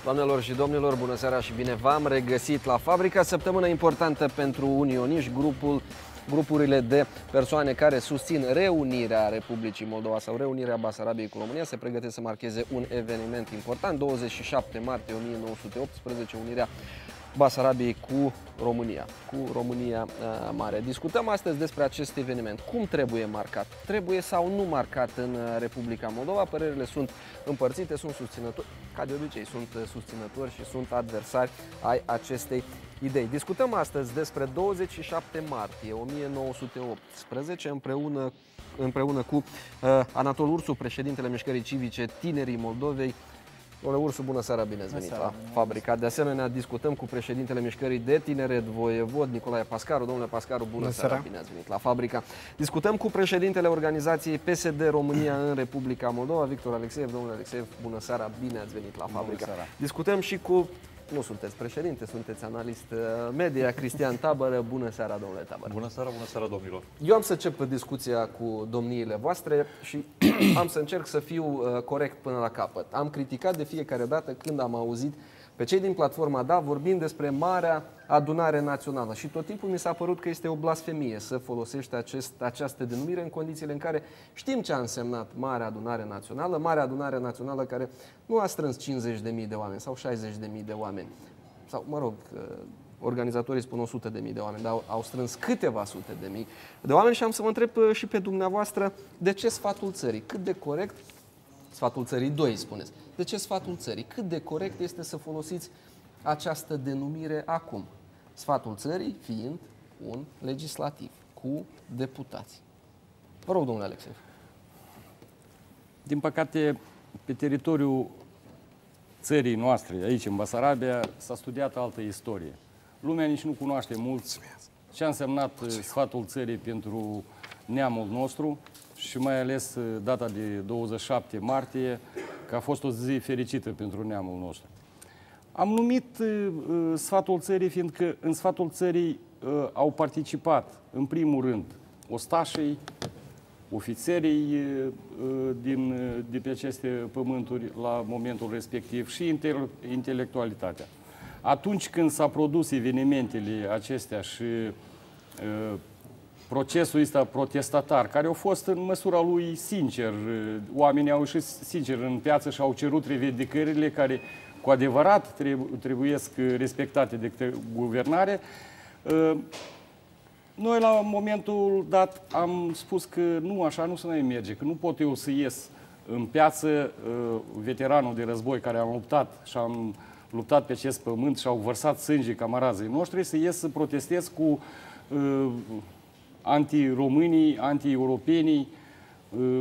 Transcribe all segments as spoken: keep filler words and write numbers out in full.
Doamnelor și domnilor, bună seara și bine v-am regăsit la Fabrica. Săptămână importantă pentru unioniști, grupul, grupurile de persoane care susțin reunirea Republicii Moldova sau reunirea Basarabiei cu România se pregătesc să marcheze un eveniment important. douăzeci și șapte martie o mie nouă sute optsprezece, unirea Basarabiei cu România, cu România uh, Mare. Discutăm astăzi despre acest eveniment. Cum trebuie marcat? Trebuie sau nu marcat în Republica Moldova? Părerile sunt împărțite, sunt susținători, ca de obicei, sunt susținători și sunt adversari ai acestei idei. Discutăm astăzi despre douăzeci și șapte martie o mie nouă sute optsprezece împreună, împreună cu uh, Anatol Ursu, președintele Mișcării Civice Tinerii Moldovei. Domnule Ursu, bună seara, bine ați venit la Fabrica. De asemenea, discutăm cu președintele Mișcării de Tineret Voievod, Nicolae Pascaru. Domnule Pascaru, bună, bună seara, seara, bine ați venit la Fabrica. Discutăm cu președintele organizației P S D România în Republica Moldova, Victor Alexeiev. Domnule Alexeiev, bună seara, bine ați venit la Fabrica. Discutăm și cu, nu sunteți președinte, sunteți analist media, Cristian Tabără. Bună seara, domnule Tabără. Bună seara, bună seara, domnilor. Eu am să încep discuția cu domniile voastre și am să încerc să fiu uh, corect până la capăt. Am criticat de fiecare dată când am auzit pe cei din platforma D A vorbind despre Marea Adunare Națională și tot timpul mi s-a părut că este o blasfemie să folosești acest, această denumire în condițiile în care știm ce a însemnat Marea Adunare Națională, Marea Adunare Națională care nu a strâns cincizeci de mii de oameni sau șaizeci de mii de oameni, sau mă rog, uh, organizatorii spun o sută de mii de oameni, dar au, au strâns câteva sute de mii de oameni și am să vă întreb și pe dumneavoastră de ce sfatul țării, cât de corect, sfatul țării doi spuneți, de ce sfatul țării, cât de corect este să folosiți această denumire acum, sfatul țării fiind un legislativ cu deputați. Vă rog, domnule Alexeiev. Din păcate, pe teritoriul țării noastre, aici în Basarabia, s-a studiat altă istorie. Lumea nici nu cunoaște mult ce a însemnat sfatul țării pentru neamul nostru și mai ales data de douăzeci și șapte martie, că a fost o zi fericită pentru neamul nostru. Am numit uh, sfatul țării fiindcă în sfatul țării uh, au participat, în primul rând, ostașii, ofițerii uh, din, uh, de pe aceste pământuri la momentul respectiv și inte intelectualitatea. Atunci când s-a produs evenimentele acestea și uh, procesul ăsta protestatar, care a fost în măsura lui sincer, uh, oamenii au ieșit sincer în piață și au cerut revendicările care cu adevărat trebu trebuiesc respectate de către guvernare, uh, noi la momentul dat am spus că nu, așa nu se mai merge, că nu pot eu să ies în piață uh, veteranul de război care am luptat și am luptat pe acest pământ și au vărsat sânge camarazii noștri, să ies să protestez cu uh, anti-românii, anti-europenii, uh,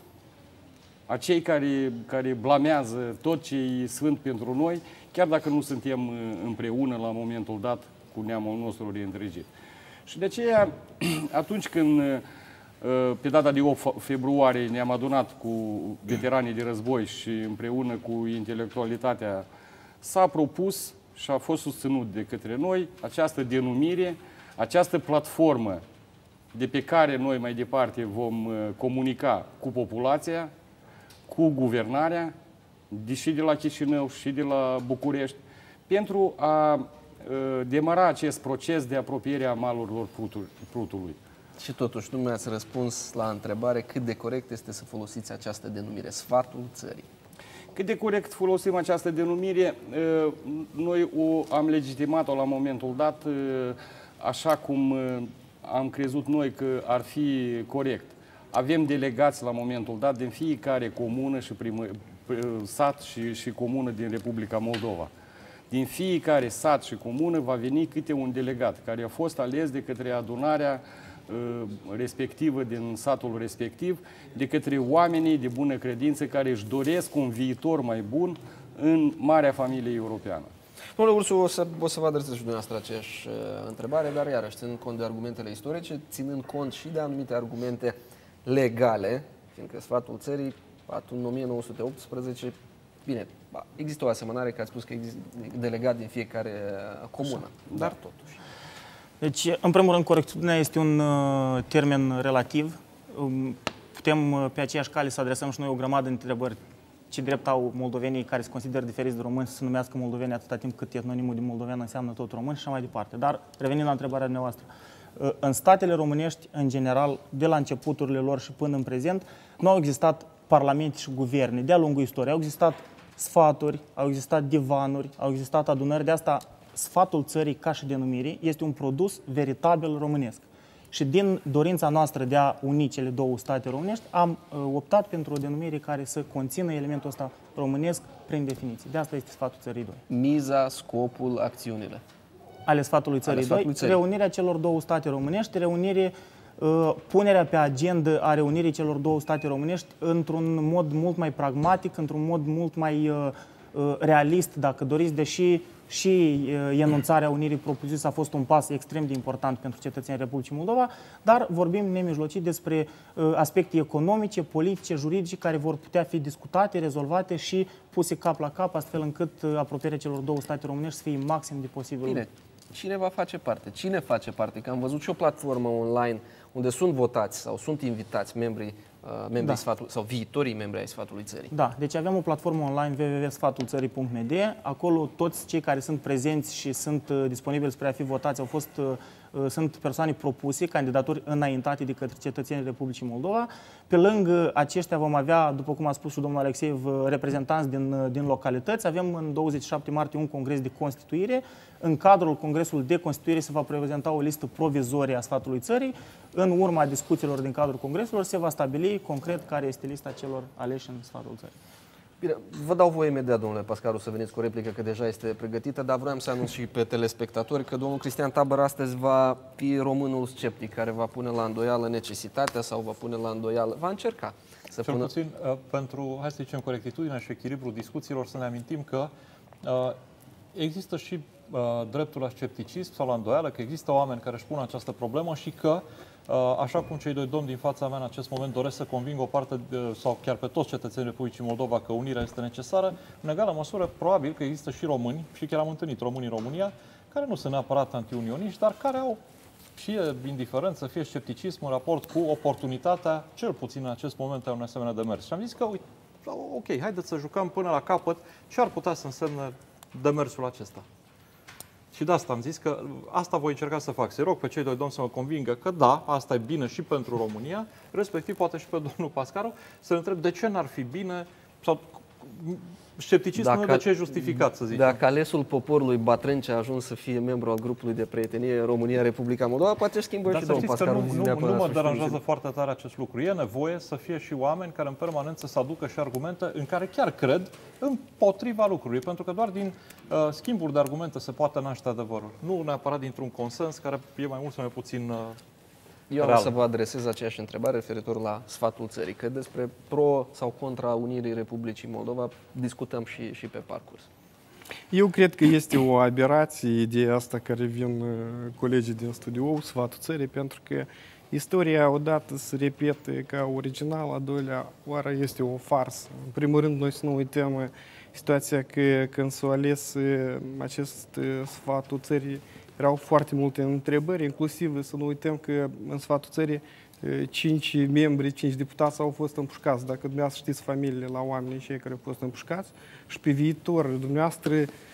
acei care, care blamează tot ce e sfânt pentru noi, chiar dacă nu suntem împreună la momentul dat cu neamul nostru reîntregit. Și de aceea, atunci când pe data de opt februarie ne-am adunat cu veteranii de război și împreună cu intelectualitatea, s-a propus și a fost susținut de către noi această denumire, această platformă de pe care noi mai departe vom comunica cu populația, cu guvernarea, și de la Chișinău și de la București, pentru a demara acest proces de apropiere a malurilor Prutului. Și totuși nu mi-ați răspuns la întrebare cât de corect este să folosiți această denumire, sfatul țării. Cât de corect folosim această denumire, noi o am legitimat-o la momentul dat așa cum am crezut noi că ar fi corect. Avem delegați la momentul dat din fiecare comună și primă, sat și, și comună din Republica Moldova. Din fiecare sat și comună va veni câte un delegat care a fost ales de către adunarea uh, respectivă din satul respectiv, de către oamenii de bună credință care își doresc un viitor mai bun în marea familie europeană. Domnule Ursu, o să, o să vă adresez și dumneavoastră aceeași uh, întrebare, dar iarăși ținând cont de argumentele istorice, ținând cont și de anumite argumente legale, fiindcă sfatul țării, în o mie nouă sute optsprezece, bine, există o asemănare, că ați spus că există delegat din fiecare comună, dar totuși. Deci, în primul rând, corectitudinea este un uh, termen relativ. Um, putem uh, pe aceeași cale să adresăm și noi o grămadă de întrebări ce drept au moldovenii care se consideră diferiți de români să se numească moldoveni atâta timp cât etnonimul de moldovean înseamnă tot român și așa mai departe. Dar revenind la întrebarea dumneavoastră, în statele românești, în general, de la începuturile lor și până în prezent, nu au existat parlamente și guverne. De-a lungul istoriei au existat sfaturi, au existat divanuri, au existat adunări. De asta, sfatul țării, ca și denumire, este un produs veritabil românesc. Și din dorința noastră de a uni cele două state românești, am optat pentru o denumire care să conțină elementul ăsta românesc prin definiție. De asta este sfatul țării doi. Miza, scopul, acțiunile. Ale sfatului țării doi, reunirea celor două state românești, reunire, uh, punerea pe agenda a reunirii celor două state românești într-un mod mult mai pragmatic, într-un mod mult mai uh, uh, realist, dacă doriți, deși și uh, enunțarea unirii propriu-zise a fost un pas extrem de important pentru cetățenii Republicii Moldova, dar vorbim nemijlocit despre uh, aspecte economice, politice, juridice, care vor putea fi discutate, rezolvate și puse cap la cap, astfel încât uh, apropierea celor două state românești să fie maxim de posibil. Bine. Cine va face parte? Cine face parte? Că am văzut și o platformă online unde sunt votați sau sunt invitați membrii, uh, membrii da. sfatului, sau viitorii membri ai Sfatului Țării. Da, deci avem o platformă online w w w punct sfatul țării punct m d. Acolo toți cei care sunt prezenți și sunt uh, disponibili spre a fi votați au fost, uh, sunt persoane propuse, candidaturi înaintate de către cetățenii Republicii Moldova. Pe lângă aceștia vom avea, după cum a spus și domnul Alexeiev, reprezentanți din, din localități. Avem în douăzeci și șapte martie un congres de constituire. În cadrul Congresului de Constituire se va prezenta o listă provizorie a Sfatului Țării. În urma discuțiilor din cadrul Congresului se va stabili concret care este lista celor aleși în Sfatul Țării. Bine, vă dau voie imediat, domnule Pascaru, să veniți cu o replică, că deja este pregătită, dar vreau să anunț și pe telespectatori că domnul Cristian Tabăr astăzi va fi românul sceptic, care va pune la îndoială necesitatea sau va pune la îndoială, va încerca să Cel pună... puțin, pentru, hai să zicem, corectitudinea și echilibrul discuțiilor, să ne amintim că există și dreptul la scepticism sau la îndoială, că există oameni care își pun această problemă și că, așa cum cei doi domni din fața mea în acest moment doresc să convingă o parte de, sau chiar pe toți cetățenii Republicii Moldova că unirea este necesară, în egală măsură, probabil că există și români, și chiar am întâlnit români în România, care nu sunt neapărat antiunioniști, dar care au fie indiferență, fie scepticism în raport cu oportunitatea, cel puțin în acest moment, a unui asemenea demers. Și am zis că, uite, ok, haideți să jucăm până la capăt ce ar putea să însemne demersul acesta. Și de asta am zis că asta voi încerca să fac. Să rog pe cei doi domni să mă convingă că da, asta e bine și pentru România, respectiv poate și pe domnul Pascaru, să-l întreb de ce n-ar fi bine, sau scepticismul dacă, de ce e justificat, să zic. Dacă alesul poporului Batrânci a ajuns să fie membru al grupului de prietenie România-Republica Moldova, poate schimbă Dar și domnul Pascaru. Nu, nu, nu mă deranjează foarte tare acest lucru. E nevoie să fie și oameni care în permanență să aducă și argumente în care chiar cred împotriva lucrurilor. Pentru că doar din uh, schimburi de argumente se poate naște adevărul. Nu neapărat dintr-un consens care e mai mult sau mai puțin uh, Eu am să vă adresez aceeași întrebare referitor la Sfatul Țării, că despre pro sau contra unirii Republicii Moldova discutăm și, și pe parcurs. Eu cred că este o aberație ideea asta care vin colegii din studio, Sfatul Țării, pentru că istoria odată se repete ca original, a doilea oară este o farsă. În primul rând, noi să nu uităm situația că când s-a ales acest Sfatul Țării, erau foarte multe întrebări, inclusiv să nu uităm că în Sfatul Țării cinci membri, cinci deputați au fost împușcați. Dacă dumneavoastră știți familiile la oamenii cei care au fost împușcați și pe viitor, dumneavoastră,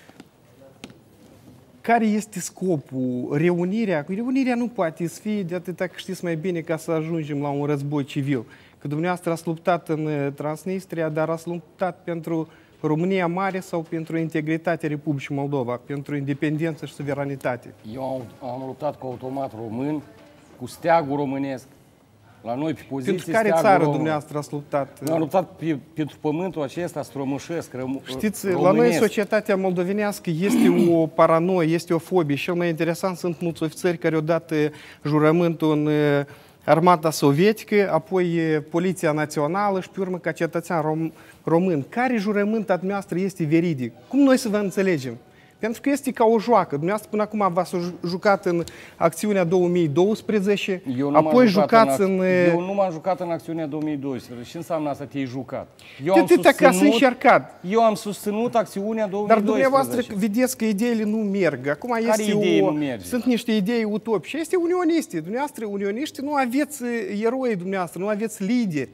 care este scopul? Reunirea? Reunirea nu poate să fie de atâta că știți mai bine ca să ajungem la un război civil. Că dumneavoastră ați luptat în Transnistria, dar ați luptat pentru România Mare sau pentru integritatea Republicii Moldova, pentru independență și suveranitate? Eu am, am luptat cu automat român, cu steagul românesc, la noi pe poziție. Pentru care țară dumneavoastră ați luptat? Eu am luptat pe, pentru pământul acesta strămoșesc, răm, Știți, românesc. La noi societatea moldovenească este o paranoie, este o fobie. Și cel mai interesant sunt mulți ofițeri care au dat jurământul în Armata Sovietică, apoi Poliția Națională și pe urmă ca cetățean rom român. Care jurământ a dumneavoastră este veridic? Cum noi să vă înțelegem? Pentru că este ca o joacă. Dumneavoastră până acum v-ați jucat în acțiunea două mii douăsprezece, apoi jucați în... Eu nu m-am jucat în acțiunea două mii doisprezece. Ce înseamnă asta, te-ai jucat? Eu am susținut, eu am susținut acțiunea două mii doisprezece. Dar dumneavoastră vedeți că ideile nu merg. Acum Care este idei o... nu merge? Sunt niște idei utopice. Este unioniste. Dumneavoastră, unioniști, nu aveți eroi dumneavoastră, nu aveți lideri.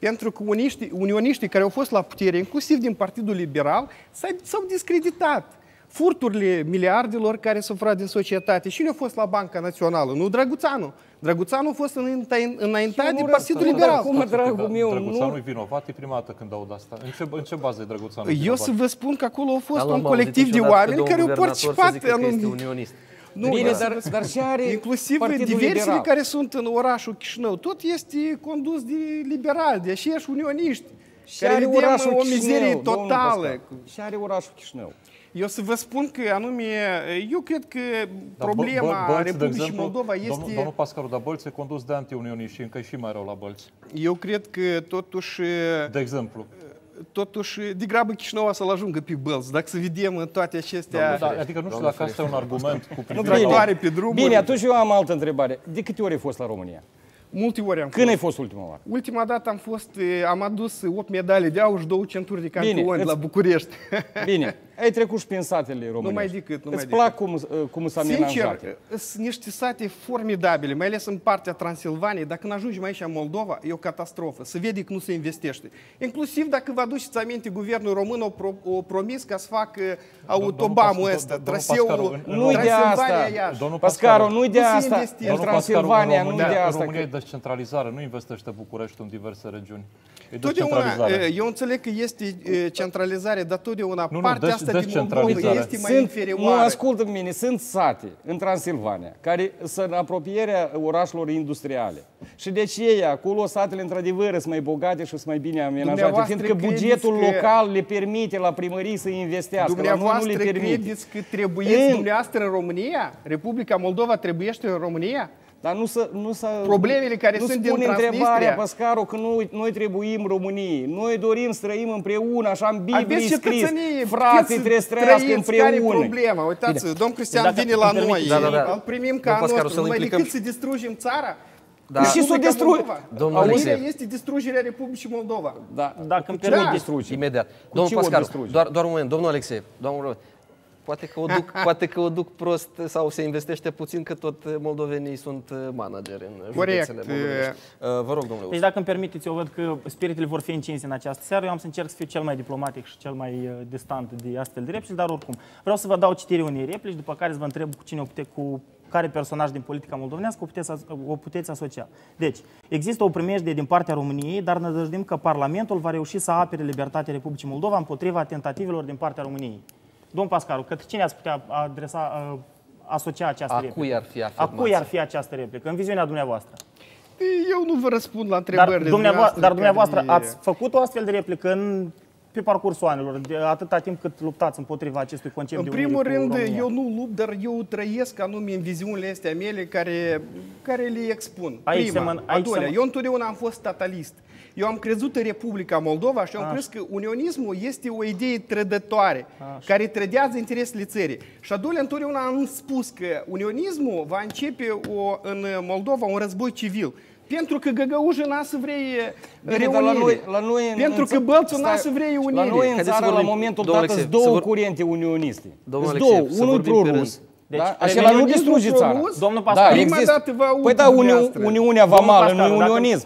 Pentru că uniștii, unioniștii care au fost la putere, inclusiv din Partidul Liberal, s-au discreditat. Furturile miliardelor care s-au furat din societate. Cine a fost la Banca Națională? Nu Drăguțanu. Drăguțanu a fost înaintat din Partidul Liberal. Cum, dragul meu, Drăguțanu e vinovat, e prima dată când aud asta. În ce, în ce bază e Drăguțanu Eu vinovat? să vă spun că acolo a fost un colectiv de oameni care au participat anumit. Nu, bine, dar, dar și are inclusiv Partidul diversiile Liberal. care sunt în orașul Chișinău. Tot este condus de liberali, de aceiași unioniști. Și care are vedem orașul o mizerie Chișinău, domnul totală. Pascal. Și are orașul Chișinău. Eu să vă spun că anume, eu cred că Dar problema Bă- Bă- Bălți, de Republicii exemplu, Moldova este... Domnul, domnul Pascaru, dar Bălți e condus de anti-unioniști și încă e și mai rău la Bălți. Eu cred că totuși... De exemplu. Totuși, degrabă Chișinău să-l ajungă pe Bălți. Dacă să vedem toate acestea... Da, adică nu știu dacă asta e un argument cu Nu privire bine. la... pe drumuri. Bine, atunci eu am altă întrebare. De câte ori ai fost la România? Multe ori am Când fost. ai fost ultima oară? Ultima dată am fost, am adus opt medalii de aur și două centuri de campioni Bine, la îți- București. Bine, ai trecut și prin satele românești. Nu mai decât, nu mai Îți decât. plac cum, cum sunt amenajate? Sincer, sunt niște sate formidabile, mai ales în partea Transilvaniei. Dacă nu ajungem aici în Moldova, e o catastrofă. Se vede că nu se investește. Inclusiv dacă vă aduceți aminte, guvernul român o, pro, o promis ca să facă autobamul Pas- ăsta, domnul traseul Pascaru, Nu-i de asta. Transilvania-Iași. Domnul Pascaru, nu-i de Nu se asta. investește. În Domnul Transilvania, Pascaru, în nu-i de România, asta. România e că- descentralizare, nu investește Bucureștiul în diverse regiuni. E Totdeauna, descentralizare. eu înțeleg că este e, centralizare, dar totdeauna Nu, nu, partea des- asta din Moldova descentralizare. este mai Sunt, nu, inferioară. ascultă mine, sunt sate în Transilvania, care sunt în apropierea orașelor industriale. Și de aceea, acolo satele, într-adevăr, sunt mai bogate și sunt mai bine amenajate, Dumneavoastră fiindcă credeți bugetul că- local le permite la primării să investească, la noi nu Dumneavoastră le permite. credeți că trebuieți În- dumneavoastră în România? Republica Moldova trebuiește în România? Dar nu să, nu să, Problemele care nu sunt din spune Transnistria. întrebarea, Pascaru, că noi, noi trebuim României. Noi dorim să trăim împreună, așa în Biblie Aveți e scris. cetățenie, Frații puteți trebuie să trăiască trăiți, care e împreună. problema? Uitați, domn Cristian Dacă vine la îmi noi, permiteți, Da, da, da. îl primim ca Domn Pascaru, nostru, să-l numai implicăm decât să distrugem țara. Da. Și să o Republica distrug. Moldova. Domnul Auzirea Alexei. este distrugerea Republicii Moldova. Da, Dacă îmi cu ce permite- o distrugi? Imediat. ce Domnul o Pascaru, distruge? doar, doar un moment. Domnul Alexei, domnul, poate că, o duc, poate că o duc prost sau se investește puțin, că tot moldovenii sunt manageri în Corect. județele moldovenești. Uh, Vă rog, domnule. Deci dacă îmi permiteți, eu văd că spiritele vor fi încinse în această seară. Eu am să încerc să fiu cel mai diplomatic și cel mai uh, distant de astfel de replici, dar oricum. Vreau să vă dau citire unei replici, după care să vă întreb cu cine o pute, cu care personaj din politica moldovenească o puteți, as- o puteți asocia. Deci, există o primejdie din partea României, dar ne dăjdim că Parlamentul va reuși să apere libertatea Republicii Moldova împotriva tentativelor din partea României. Domn Pascaru, către cine ați putea adresa, uh, asocia această A replică? cui ar fi A afirmația? cui ar fi această replică, în viziunea dumneavoastră? Eu nu vă răspund la Dar întrebările dumneavoastră, dar dumneavoastră care- ați făcut o astfel de replică în, pe parcursul anilor, de atâta timp cât luptați împotriva acestui concept În de primul unire cu rând, România. eu nu lupt, dar eu trăiesc anume în viziunile astea mele care, care le expun. Aici Prima, semăn- a aici doilea, semăn- eu întotdeauna am fost statalist. Eu am crezut în Republica Moldova și am crezut că unionismul este o idee trădătoare, care trădează interesele țării. Și a doilea, întotdeauna am spus că unionismul va începe o, în Moldova un război civil. Pentru că Găgăușă n-a să vrei Bine, reunire. dar la noi, la noi în- Pentru în că ță- Bălțul n-a stai, să vrei La unire. noi în Haideți să țară, la vorbim, momentul domnul dat, sunt Alexei, să două vor- curente unioniste. Domnul Sunt Alexei, două, să unul vorbim pe pro-rus. rând. Deci, Da? Acela nu unionismul distruge țara. pro-rus, Domnul Da, Pascaru, prima există. dată vă aud Păi da, Uni- dumneavoastră. Uniunea Domnul Vamală nu e Pascaru, dacă- unionism.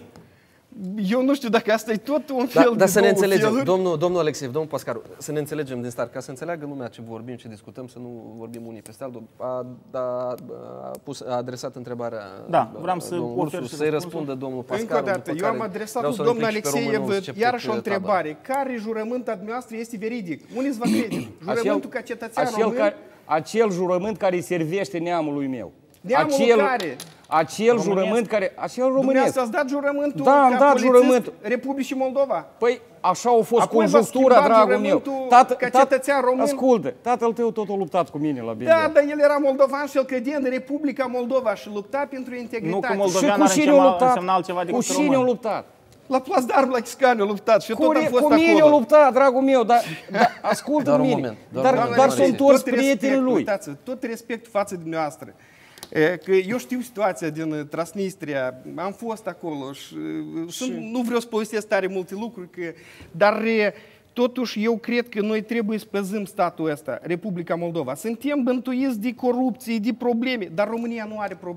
Eu nu știu dacă asta e tot un Da, fel dar de să ne două înțelegem, feluri. domnul, domnul Alexei, domnul Pascaru, să ne înțelegem din start, ca să înțeleagă lumea ce vorbim, ce discutăm, să nu vorbim unii peste altul. A, a, a, pus, a adresat întrebarea Da, vreau să domnul ofer Ursu, și să-i răspunsul. răspundă domnul Pascaru. Încă o dată, după eu care am adresat vreau lui să-l domnul implic și pe Alexeiev românul sceptic iarăși o Tabar. întrebare. Care jurământ al dumneavoastră este veridic? Unii îți va crede? Jurământul ca cetățean acel, român? care, acel jurământ care îi servește neamului meu. Neamul acel, care? Acel jurământ care... Acel românesc. Dumneavoastră ați dat jurământul Da, am ca dat polițist jurământul. Republicii Moldova? Păi așa a fost Apoi v-ați conjunctura, schimbat dragul meu. jurământul ca cetățean român? Ascultă, tatăl tău tot a luptat cu mine la B N D. Da, dar el era moldovan și el credea în Republica Moldova și lupta pentru Nu integritate. că Și moldovean cu ar cine însemna, a luptat? însemna altceva Cu decât cine a român. luptat? La Plasdarm, la Chiscaniu a luptat și eu tot Cu, am fost cu mine a acolo. luptat, dragul meu, dar, dar ascultă Doar un mine. moment, doar dar un moment. dar Doamne, sunt tot toți respect, prietenii lui. Uitați, tot respect față de dumneavoastră. E, Că eu știu situația din Transnistria, am fost acolo și, sunt, nu vreau să povestesc tare multe lucruri, că, dar e, totuși eu cred că noi trebuie să păzăm statul ăsta, Republica Moldova. Suntem bântuiți de corupție, de probleme, dar România nu are probleme.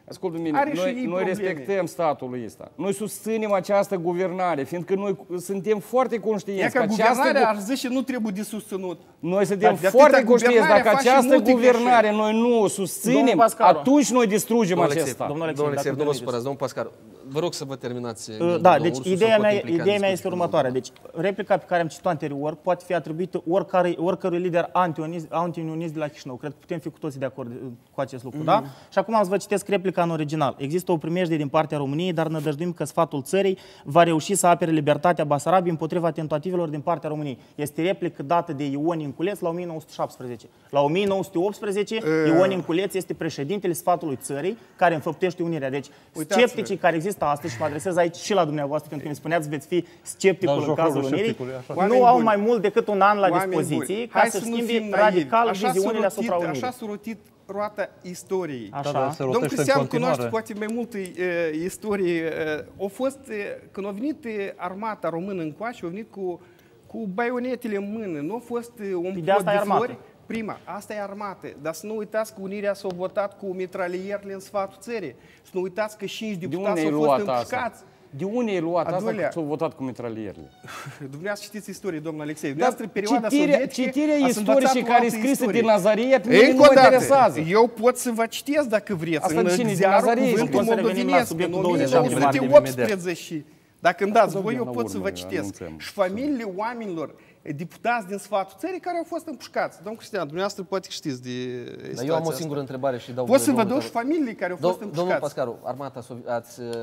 Ascultă mine, Are și noi, ei noi probleme. respectăm statul ăsta. Noi susținem această guvernare, fiindcă noi suntem foarte E conștienți că că această... guvernarea, aș zice, nu trebuie de susținut. Noi suntem De foarte atâta conștienți, guvernare dacă face această multe guvernare greșeli. noi nu o susținem, Domnul Pascaru. atunci noi distrugem Domnul acest Alexei, stat. Domnul Alexei, Domnul Alexei, dacă nu vă permiteți. supărați, domnul Pascaru. Vă rog să vă terminați. Uh, domnul Da, deci Ursu, sau ideea pot mea, implica ideea mea discuții este cu următoarea. Deci replica pe care am citit-o anterior poate fi atribuită oricare, oricărui lider anti-unionist anti de la Chișinău. Cred că putem fi cu toții de acord uh, cu acest lucru, da? Și acum am să vă citesc replica în original. Există o primejdie din partea României, dar nădăjduim că sfatul țării va reuși să apere libertatea Basarabiei împotriva tentativelor din partea României. Este replică dată de Ion Inculeț la o mie nouă sute șaptesprezece. La o mie nouă sute optsprezece, Ion Inculeț este președintele sfatului țării care înfăptește unirea. Deci, Uitați-vă. scepticii care există astăzi, și mă adresez aici și la dumneavoastră, pentru că mi spuneați veți fi Dar scepticul în jocul cazul lui unirii, scepticului, așa. nu Oameni au buni. mai mult decât un an la Oameni dispoziție buni, ca hai să nu schimbe fim naivi. radical Așa s-a viziunile rotit- asupra unirii. Așa s-a rotit roata istoriei. Așa. Da, dar se Domnul rotește în Cristian continuare. cunoaște poate mai multe uh, istorie. Uh, a fost, uh, când a venit uh, armata română încoace, a venit cu, cu baionetele în mână. Nu a fost uh, un de asta pod e de flori. armată. Prima, asta e armată. Dar să nu uitați că Unirea s-a votat cu mitralierele în sfatul țării. Să nu uitați că cinci De deputați unde ai au fost luat asta? împușcați. De unde ai luat A asta doilea. că s-au votat cu mitralierele? Dumneavoastră știți istorie, domnul Alexei. Dar Dumneavoastră, perioada citirea, sovietică, citirea ați învățat istoricii o care e altă scrisă istorie. din Nazarie, pe mine Încă nu o mă dată, interesează. eu pot să vă citesc dacă vreți. Asta în cine? Din ziarul Nazarie? Cuvântul Pot să revenim la Moldovenesc, în subiectul o douăzeci mie și nouă șapte sute optsprezece. Și dacă îmi dați Asta voi, eu la pot să urmă, vă eu citesc. anunțăm. Și familiile oamenilor, deputați din sfatul țării care au fost împușcați. Domnul Cristian, dumneavoastră poate că știți de situația Dar eu am o asta. singură întrebare și dau Pot să voie vă dau domnului și familiile care au Dom- fost Domnul împușcați. Pascaru, armata sovi- ați uh,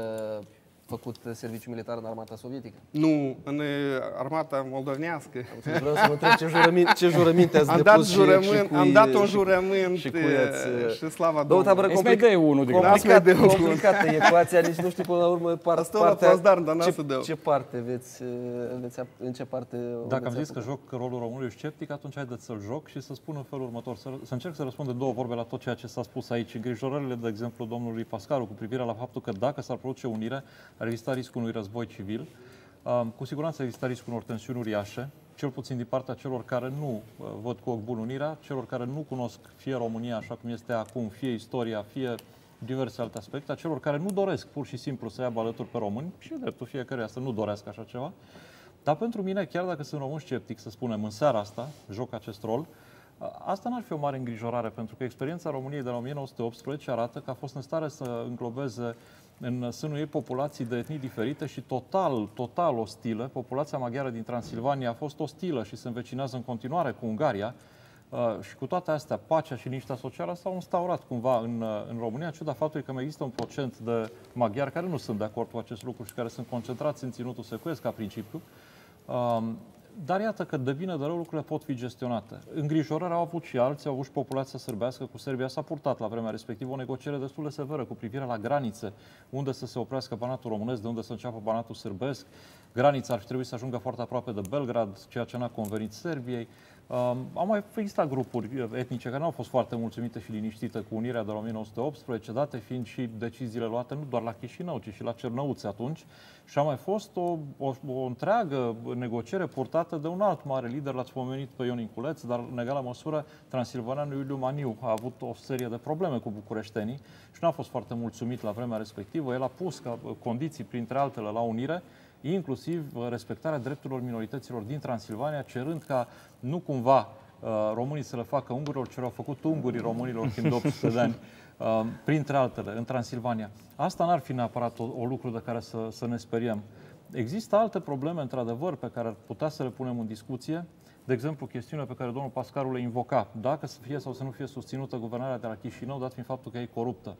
făcut serviciu militar în armata sovietică? Nu, în uh, armata moldovenească. Vreau să vă întreb ce jurăminte, ce jurăminte ați Am depus dat și- jurământ, și cui- am dat un și- jurământ și cui ați, uh, și slavă Domnul Tabără, Îți mai dai unul de Las complicat, mai de unul. complicată ecuația, nici nu știu până la urmă par, Asta la plasdar, dar n-am ce, să dau. ce parte veți, uh, veți, ap- în ce parte Dacă veți am zis că apuca? joc rolul românului sceptic, atunci haideți să-l joc și să spun în felul următor. Să, să încerc să răspund în două vorbe la tot ceea ce s-a spus aici. Îngrijorările, de exemplu, domnului Pascaru cu privire la faptul că dacă s-ar produce unire, ar exista riscul unui război civil. Um, cu siguranță există riscul unor tensiuni uriașe, cel puțin din partea celor care nu uh, văd cu ochi bun unirea, celor care nu cunosc fie România așa cum este acum, fie istoria, fie diverse alte aspecte, a celor care nu doresc pur și simplu să ia alături pe români și e dreptul fiecăruia să nu dorească așa ceva. Dar pentru mine, chiar dacă sunt român sceptic, să spunem, în seara asta, joc acest rol, asta n-ar fi o mare îngrijorare, pentru că experiența României de la o mie nouă sute optsprezece arată că a fost în stare să înglobeze în sânul ei populații de etnii diferite și total, total ostile. Populația maghiară din Transilvania a fost ostilă și se învecinează în continuare cu Ungaria. Uh, și cu toate astea, pacea și liniștea socială s-au instaurat cumva în, în România, în ciuda faptului că mai există un procent de maghiari care nu sunt de acord cu acest lucru și care sunt concentrați în ținutul secuiesc ca principiu. Uh, Dar iată că de bine de rău lucrurile pot fi gestionate. Îngrijorări au avut și alții, au avut și populația sârbească. Cu Serbia s-a purtat la vremea respectivă o negociere destul de severă cu privire la granițe, unde să se oprească banatul românesc, de unde să înceapă banatul sârbesc. Granița ar fi trebuit să ajungă foarte aproape de Belgrad, ceea ce n-a convenit Serbiei. Um, au mai existat grupuri etnice care nu au fost foarte mulțumite și liniștite cu unirea de la o mie nouă sute optsprezece, date fiind și deciziile luate nu doar la Chișinău, ci și la Cernăuți atunci. Și a mai fost o, o, o întreagă negociere purtată de un alt mare lider, l-ați pomenit pe Ion Inculeț, dar în egală măsură transilvaneanul Iuliu Maniu a avut o serie de probleme cu bucureștenii și nu a fost foarte mulțumit la vremea respectivă. El a pus ca condiții, printre altele, la unire, inclusiv respectarea drepturilor minorităților din Transilvania, cerând ca nu cumva uh, românii să le facă ungurilor ce au făcut ungurii românilor timp de opt sute de ani, uh, printre altele, în Transilvania. Asta n-ar fi neapărat o, o lucru de care să, să ne speriem. Există alte probleme, într-adevăr, pe care ar putea să le punem în discuție. De exemplu, chestiunea pe care domnul Pascaru le invoca, dacă să fie sau să nu fie susținută guvernarea de la Chișinău, dat fiind faptul că e coruptă.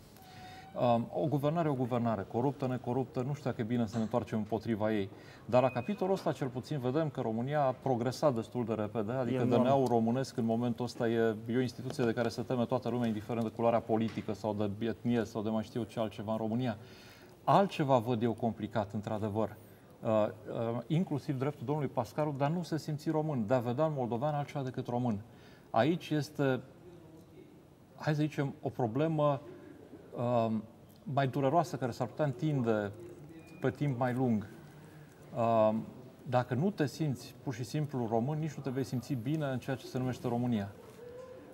Um, o guvernare, o guvernare, coruptă, necoruptă, nu știu dacă e bine să ne întoarcem împotriva ei. Dar la capitolul ăsta, cel puțin, vedem că România a progresat destul de repede, adică D N A-ul românesc în momentul ăsta e, e o instituție de care se teme toată lumea, indiferent de culoarea politică sau de etnie sau de mai știu ce altceva în România. Altceva văd eu complicat, într-adevăr. Uh, uh, inclusiv dreptul domnului Pascaru, dar nu se simți român, de a vedea în moldovean altceva decât român. Aici este, hai să zicem, o problemă Uh, mai dureroasă, care s-ar putea întinde pe timp mai lung. Uh, dacă nu te simți pur și simplu român, nici nu te vei simți bine în ceea ce se numește România.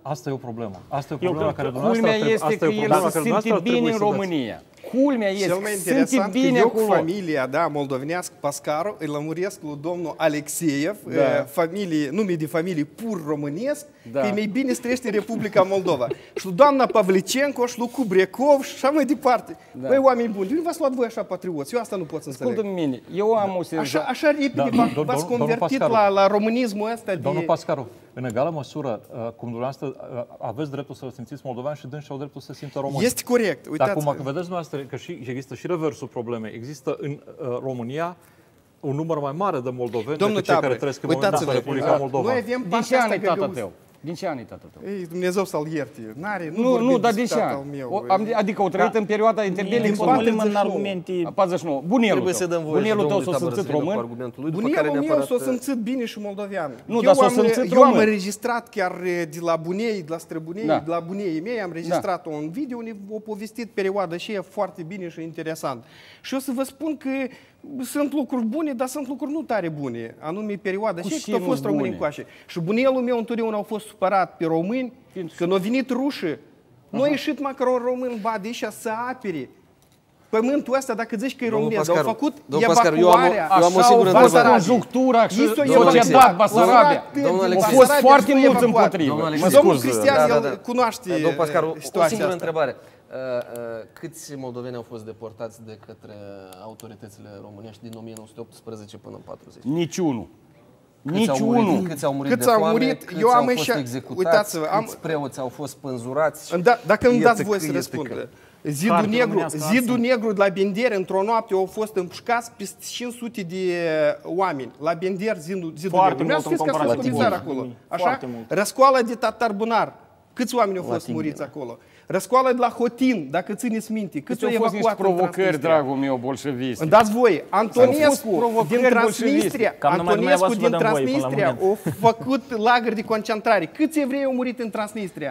Asta e o problemă. Asta e o Eu problemă cred care că dumneavoastră Culmea trebuie- este asta că e o el problemă se care simte dumneavoastră bine trebuie în să dați. România. Culmea este Cel că mai se simte interesant că bine eu cu acolo. familia, da, moldovenească, Pascaru, îl lămuresc lui domnul Alexeiev, Da. eh, familie, nume de familie pur românesc, Da. că e mai bine să trăiește în Republica Moldova. Și lui doamna Pavlicenco și lui Cubrecov și așa mai departe. Da. Băi, oameni buni, de unde v-ați luat voi așa patrioți? Eu asta nu pot să înțeleg. Ascultă-mi mine, eu am o Așa, senzație. așa repede Da, v- domnul- v-ați domnul convertit Pascaru. la, la românismul ăsta de... Domnul Pascaru, în egală măsură, uh, cum dumneavoastră uh, aveți dreptul să vă simțiți moldovan și dânsi au dreptul să se simtă români. Este corect, Dar uitați. acum, că vedeți dumneavoastră că și, există și reversul problemei. Există în uh, România un număr mai mare de moldoveni Domnul decât cei Tabă, care trăiesc în momentul uitați-vă, în Republica uh, Moldova. noi avem Din partea ce asta an e tata găgăuță. tău? Din ce an e tata tău? Ei, Dumnezeu să-l ierte. N-are, nu, Nu, vorbim nu, dar de despre ce tatăl an? meu. O- am- Adică au trăit în perioada Din interbelică. formulim în argumente. patruzeci și nouă. Bunelul Trebuie tău. să dăm voie Bunelul și tău s-a domnului Tabăr simțit să vină cu român. argumentul lui, după care Bunelul meu neapărat... s-a simțit bine și moldovean. Nu, eu dar s-a am, simțit eu am român. înregistrat chiar de la bunei, de la străbunei, Da. de la buneii mei, am înregistrat un video unde o povestit perioada și e foarte bine și interesant. Și eu să vă spun că sunt lucruri bune, dar sunt lucruri nu tare bune, anume perioada Cu și ce că au fost nu români bune? încoace. Și bunelul meu întotdeauna au fost supărat pe români, când au venit rușii, nu a ieșit măcar un român bade și să apere pământul ăsta, dacă zici că e Domnul românesc, au Pascaru, făcut domnul Pascaru, eu am o- evacuarea. eu am o Așa singură au fost întrebare. conjunctura și Ei s-o societate evacuat. Basarabia. Domnul Au Alexei. fost Basarabia foarte și nu mulți evacuat. împotrivă. Domnul Mă Alexei. Domnul scuz. Cristian, Da, da, el da. cunoaște Domnul Pascaru, o situația singură asta. întrebare. Uh, uh, câți moldoveni au fost deportați de către autoritățile românești din o mie nouă sute optsprezece până în patruzeci? Niciunul. Câți au murit, Niciunul. câți au murit Câți de au foame, murit? câți Eu am au fost înșa- executați, uitați-vă, am- câți preoți au fost spânzurați. Da, dacă îmi Iată dați voie că să este răspund. că- Zidul Carte negru, românească, zidul asta. negru de la Bender, într-o noapte au fost împușcați peste cinci sute de oameni. La Bender, zidul, zidul Foarte negru. mult Nu în știți că a fost comparativ comisar mult. acolo. Așa? Foarte mult. Răscoala de tatar bunar. Câți oameni au fost Timp, muriți da. acolo? Răscoala de la Hotin, dacă țineți minte. Câți Câți au au fost niște evacuat în provocări, Transnistria? dragul meu, bolșeviste. Îmi dați voie. Au Antonescu fost provocări din Transnistria, Cam numai Antonescu dumneavoastră din vă dăm voie până la Transnistria moment. au făcut lagări de concentrare. Câți evrei au murit în Transnistria?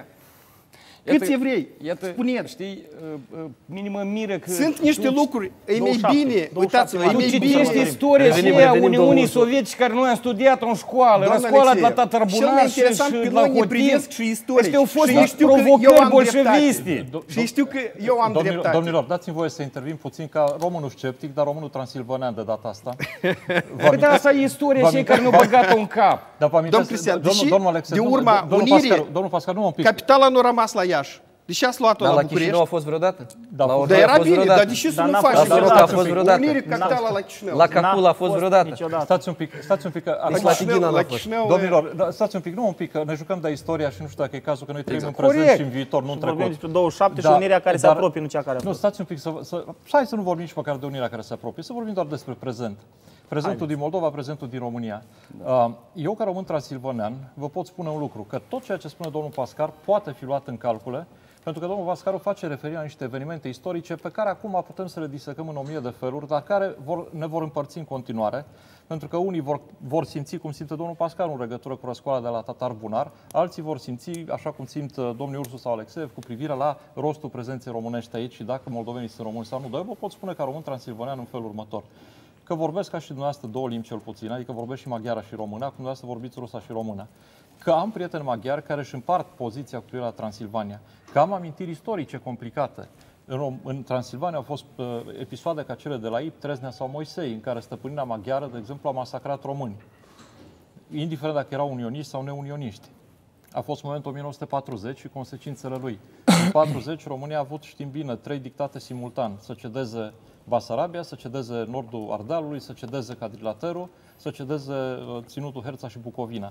Câți evrei? Iată, Spuneți. știi, uh, uh, minim mă miră că... Sunt niște tu- lucruri, e mai douăzeci și șapte, bine, douăzeci și uitați-vă, e șapte mai Tu bine. citești istoria și Revenim, a revenim, Uniunii domnul- Sovietice care noi am studiat-o în școală, la Doamna școala de la Alexeiev, cel Tatarbunar mai și, interesant și pe la noi ne Hotin. privesc și istorici. Astea au fost Și niște știu că eu provocări am bolșeviste. Și știu că eu am Domnilor, dreptate. domnilor, dați-mi voie să intervin puțin ca românul sceptic, dar românul transilvanean de data asta. Vă Păi da, asta e istoria vă cei care ne-au amintesc- băgat-o în cap. Dar vă amintesc, Domnul Cristian, domnul, deși domnul Alexei, de domnul- urma domnul unirii- Pascaru, domnul Pascaru, nu un pic. Capitala nu a rămas la Iași. Deși ați luat-o Dar la la București. Chișinău a fost vreodată? Da, La a fost. Ordu Dar a era fost bine, vreodată? dar de ce să Dar nu n-a faci? fost La Roca a fost vreodată? Unirii capitala la Chișinău. La Cacula a fost N-a vreodată? niciodată. Stați un pic, stați un pic. că acum- Nici la Chișinău, Tighina n-a la fost. Chișinău, Domnilor, da, stați un pic, nu un pic, că ne jucăm de istoria și nu știu dacă e cazul că noi trăim în Exact. prezent Corect. și în viitor, nu în Vorbim trecut. despre douăzeci și șapte și Da, unirea care se dar- apropie, nu cea care a Nu, fost. stați un pic, să, să, hai să nu vorbim nici măcar de unirea care se apropie, să vorbim doar despre prezent. Prezentul din Moldova, prezentul din România. Da. Eu, ca român transilvanean, vă pot spune un lucru, că tot ceea ce spune domnul Pascar poate fi luat în calcule, pentru că domnul Pascaru face referire la niște evenimente istorice pe care acum putem să le disecăm în o mie de feluri, dar care vor, ne vor împărți în continuare, pentru că unii vor, vor simți cum simte domnul Pascaru în legătură cu răscoala de la Tatar Bunar, alții vor simți, așa cum simt domnul Ursu sau Alexeev, cu privire la rostul prezenței românești aici și dacă moldovenii sunt români sau nu. Dar eu vă pot spune ca român transilvanean în felul următor. Că vorbesc ca și dumneavoastră două limbi cel puțin, adică vorbesc și maghiara și româna, cum dumneavoastră vorbiți rusa și română. Că am prieteni maghiari care își împart poziția cu privire la Transilvania. Că am amintiri istorice complicate. În, Rom- în Transilvania au fost uh, episoade ca cele de la Ip, Trezna sau Moisei, în care stăpânirea maghiară, de exemplu, a masacrat români. Indiferent dacă erau unioniști sau neunioniști. A fost momentul o mie nouă sute patruzeci și consecințele lui. În patruzeci, România a avut, știm bine, trei dictate simultan. Să cedeze Basarabia, să cedeze nordul Ardealului, să cedeze Cadrilaterul, să cedeze uh, ținutul Herța și Bucovina.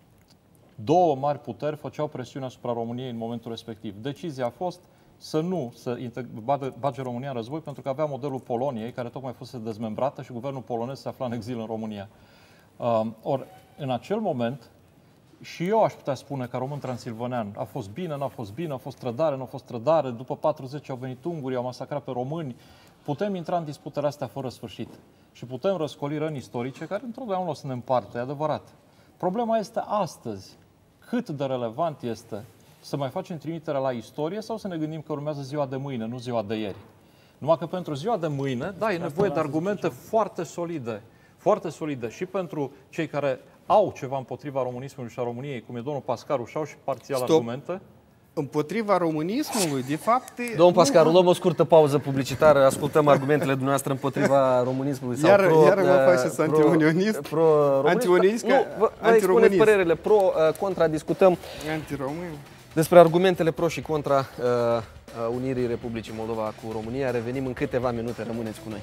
Două mari puteri făceau presiune asupra României în momentul respectiv. Decizia a fost să nu să bage România în război, pentru că avea modelul Poloniei, care tocmai fusese dezmembrată și guvernul polonez se afla în exil în România. Uh, Ori, în acel moment, și eu aș putea spune, ca român transilvanean, a fost bine, n-a fost bine, a fost trădare, n-a fost trădare, după patruzeci au venit ungurii, au masacrat pe români. Putem intra în disputele astea fără sfârșit și putem răscoli răni istorice care întotdeauna o să ne împartă, e adevărat. Problema este astăzi, cât de relevant este să mai facem trimitere la istorie sau să ne gândim că urmează ziua de mâine, nu ziua de ieri. Numai că pentru ziua de mâine, da, e nevoie de argumente foarte solide, foarte solide și pentru cei care au ceva împotriva românismului și a României, cum e domnul Pascaru, și au și parțial Stop. argumente. Împotriva românismului, de fapt... Domnul Pascaru, luăm o scurtă pauză publicitară, ascultăm argumentele dumneavoastră împotriva românismului sau Iar, pro... iar mă uh, faceți anti-unionist? Pro, Anti-unionist nu, ca vă, vă antiromunist. expuneți părerele pro, uh, contra, discutăm Antiromân. despre argumentele pro și contra uh, uh, unirii Republicii Moldova cu România. Revenim în câteva minute, rămâneți cu noi.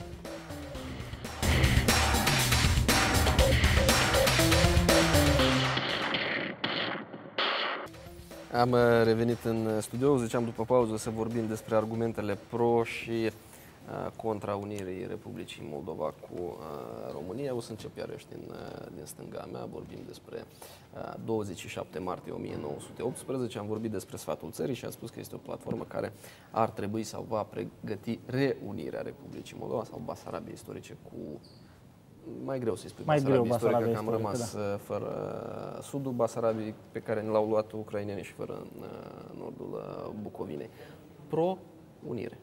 Am revenit în studio, ziceam după pauză să vorbim despre argumentele pro și uh, contra unirii Republicii Moldova cu uh, România. O să încep iarăși din, uh, din stânga mea. Vorbim despre uh, douăzeci și șapte martie o mie nouă sute optsprezece. Am vorbit despre sfatul țării și am spus că este o platformă care ar trebui sau va pregăti reunirea Republicii Moldova sau Basarabiei istorice cu... Mai greu să-i spui Mai Basarabia greu istorică, Basarabia că am istorică, rămas da. fără sudul Basarabiei, pe care ne l-au luat ucrainenii, și fără nordul Bucovinei. Pro-unire.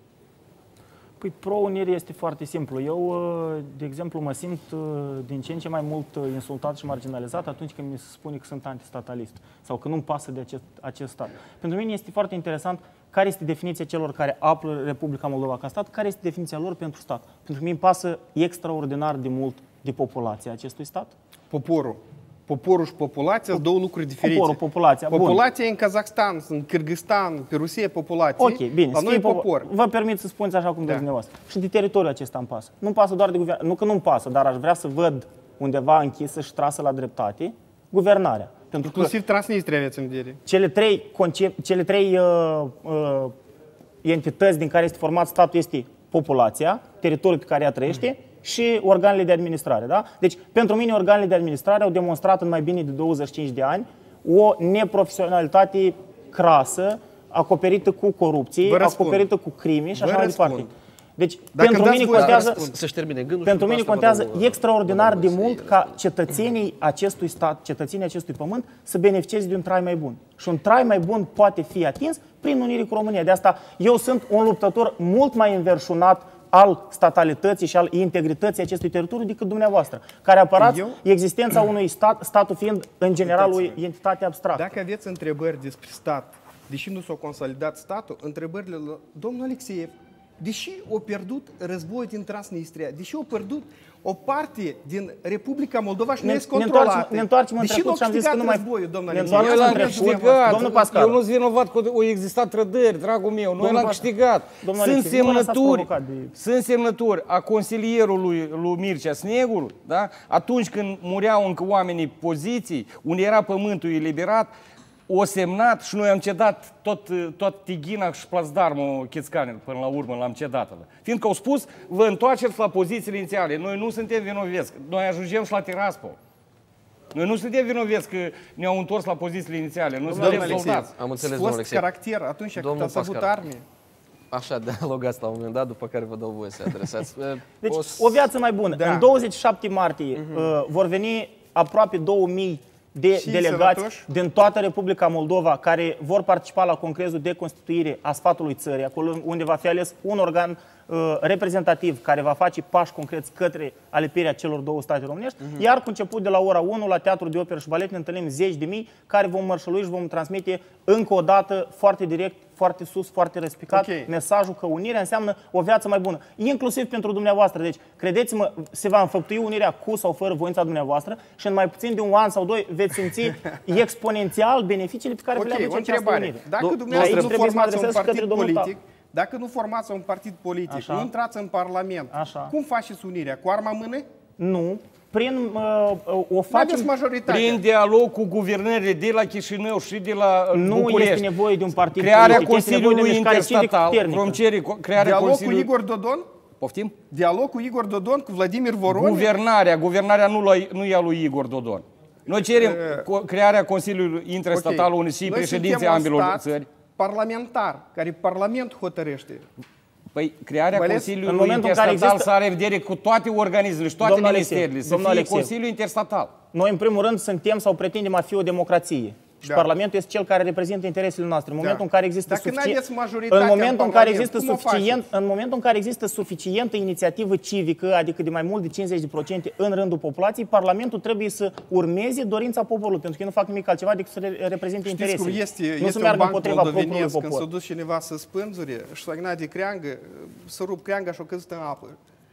Păi pro-unire este foarte simplu. Eu, de exemplu, mă simt din ce în ce mai mult insultat și marginalizat atunci când mi se spune că sunt antistatalist sau că nu-mi pasă de acest, acest stat. Pentru mine este foarte interesant care este definiția celor care apără Republica Moldova ca stat, care este definiția lor pentru stat. Pentru mine îmi pasă extraordinar de mult de populația acestui stat. Poporul. Poporul și populația sunt două lucruri diferite. Poporul, populația. Populația e în Kazakhstan, în Kyrgyzstan, pe Rusia populație. Ok, bine. La noi popor. Vă permit să spuneți așa cum Da. vreți dumneavoastră. Și de teritoriul acesta îmi pasă. Nu-mi pasă doar de guvernare. Nu că nu-mi pasă, dar aș vrea să văd undeva închisă și trasă la dreptate guvernarea. Pentru că Inclusiv Transnistria aveți în vedere. cele trei, concep- cele trei uh, uh, entități din care este format statul este populația, teritoriul pe care ea trăiește și organele de administrare. Da? Deci, pentru mine, organele de administrare au demonstrat în mai bine de douăzeci și cinci de ani o neprofesionalitate crasă, acoperită cu corupție, Vă răspund. acoperită cu crime și Vă așa mai răspund. departe. Deci, Dacă pentru dați mine voie să contează... răspund. Să-și termine gândul. Pentru și mine după asta contează vă dau, extraordinar vă de dau mult să-i- ca cetățenii acestui stat, cetățenii acestui pământ să beneficieze de un trai mai bun. Și un trai mai bun poate fi atins prin unire cu România. De asta eu sunt un luptător mult mai înverșunat al statalității și al integrității acestui teritoriu decât dumneavoastră, care apărați Eu? existența unui stat, statul fiind în general o entitate abstractă. Dacă aveți întrebări despre stat, deși nu s-a consolidat statul, întrebările la domnul Alexeiev, deși au pierdut războiul din Transnistria, deși au pierdut o parte din Republica Moldova și nu Ne- este ne controlată. întoarcem- ne întoarcem în deși trecut nu și am a zis că câștigat nu mai- războiul, domnul ne Alexeiev. întoarcem Noi în l-am trecut. câștigat. Domnul Pascaru. Eu nu sunt vinovat că au existat trădări, dragul meu. Noi Domnul l-am Pascaru. câștigat. Domnul Sunt Alexei, nu vă lăsați semnături, provocat de- sunt semnături a consilierului lui Mircea Sneguru, da? Atunci când mureau încă oamenii poziții, unde era pământul eliberat, o semnat și noi am cedat tot, tot Tighina și Plasdarmul Chețcanel, până la urmă l-am cedat. Fiindcă au spus, vă întoarceți la pozițiile inițiale. Noi nu suntem vinoveți, noi ajungem și la Tiraspol. Noi nu suntem vinoveți că ne-au întors la pozițiile inițiale. Noi Domnul suntem Alexeiev, soldați. Am înțeles, fost domnul Alexeiev. caracter atunci când Domnul ați avut Pascaru. arme. Așa, dialogați la un moment dat, după care vă dau voie să adresați. Deci, O o, să- viață mai bună. Da. În douăzeci și șapte martie uh, vor veni aproape două mii de Și delegați sănătoși? din toată Republica Moldova care vor participa la Congresul de Constituire a Sfatului Țării, acolo unde va fi ales un organ uh, reprezentativ care va face pași concreți către alipirea celor două state românești, iar cu început de la ora unu la Teatrul de Operă și Balet ne întâlnim zeci de mii care vom mărșălui și vom transmite încă o dată foarte direct, foarte sus, foarte respicat Ok. mesajul că unirea înseamnă o viață mai bună, inclusiv pentru dumneavoastră. Deci, credeți-mă, se va înfăptui unirea cu sau fără voința dumneavoastră și în mai puțin de un an sau doi veți simți exponențial beneficiile pe care vi le Ok, aduce o această întrebare. unire. Dacă Do- dumneavoastră aici nu trebuie să mă formați un adresez și partid către domnul politic, dacă nu formați un partid politic, Așa. nu intrați în Parlament, Așa. cum faceți unirea? Cu arma în mână? Nu, prin uh, uh, o Nu aveți facem... majoritate. Prin dialog cu guvernările de la Chișinău și de la Nu București. este nevoie de un partid Crearea politic, este nevoie de Consiliului mișcare civică Interstatal. puternică. Vom cere co- crearea Dialog cu Consiliului... Igor Dodon? Poftim? Dialog cu Igor Dodon, cu Vladimir Voronin? Guvernarea. Guvernarea nu, la, nu e a lui Igor Dodon. Noi cerem Uh, co- crearea Consiliului Interstatal, Ok. unde și Noi președinții suntem un ambilor stat țări. parlamentar, care Parlament hotărăște. Păi, crearea Mai ales în Consiliului momentul în care Interstatal există- să are vedere cu toate organismele și toate Domnul Alexei, ministerele. Să domnul fie Alexei. Consiliul Interstatal. Noi, în primul rând, suntem sau pretindem a fi o democrație. Și Da. Parlamentul este cel care reprezintă interesele noastre. În momentul Da. în care există Dacă suficient, n-aveți majoritatea în momentul în în care Parlament, există cum o suficient, faceți? în momentul în care există suficientă inițiativă civică, adică de mai mult de cincizeci la sută în rândul populației, Parlamentul trebuie să urmeze dorința poporului, pentru că ei nu fac nimic altceva decât să re- reprezinte Știți cum interesele. este, nu este să un meargă banc împotriva propriului moldovenesc, când s-a popor. dus cineva să spânzure și s-a ghina de creangă, s-a rupt creanga și a căzut în apă.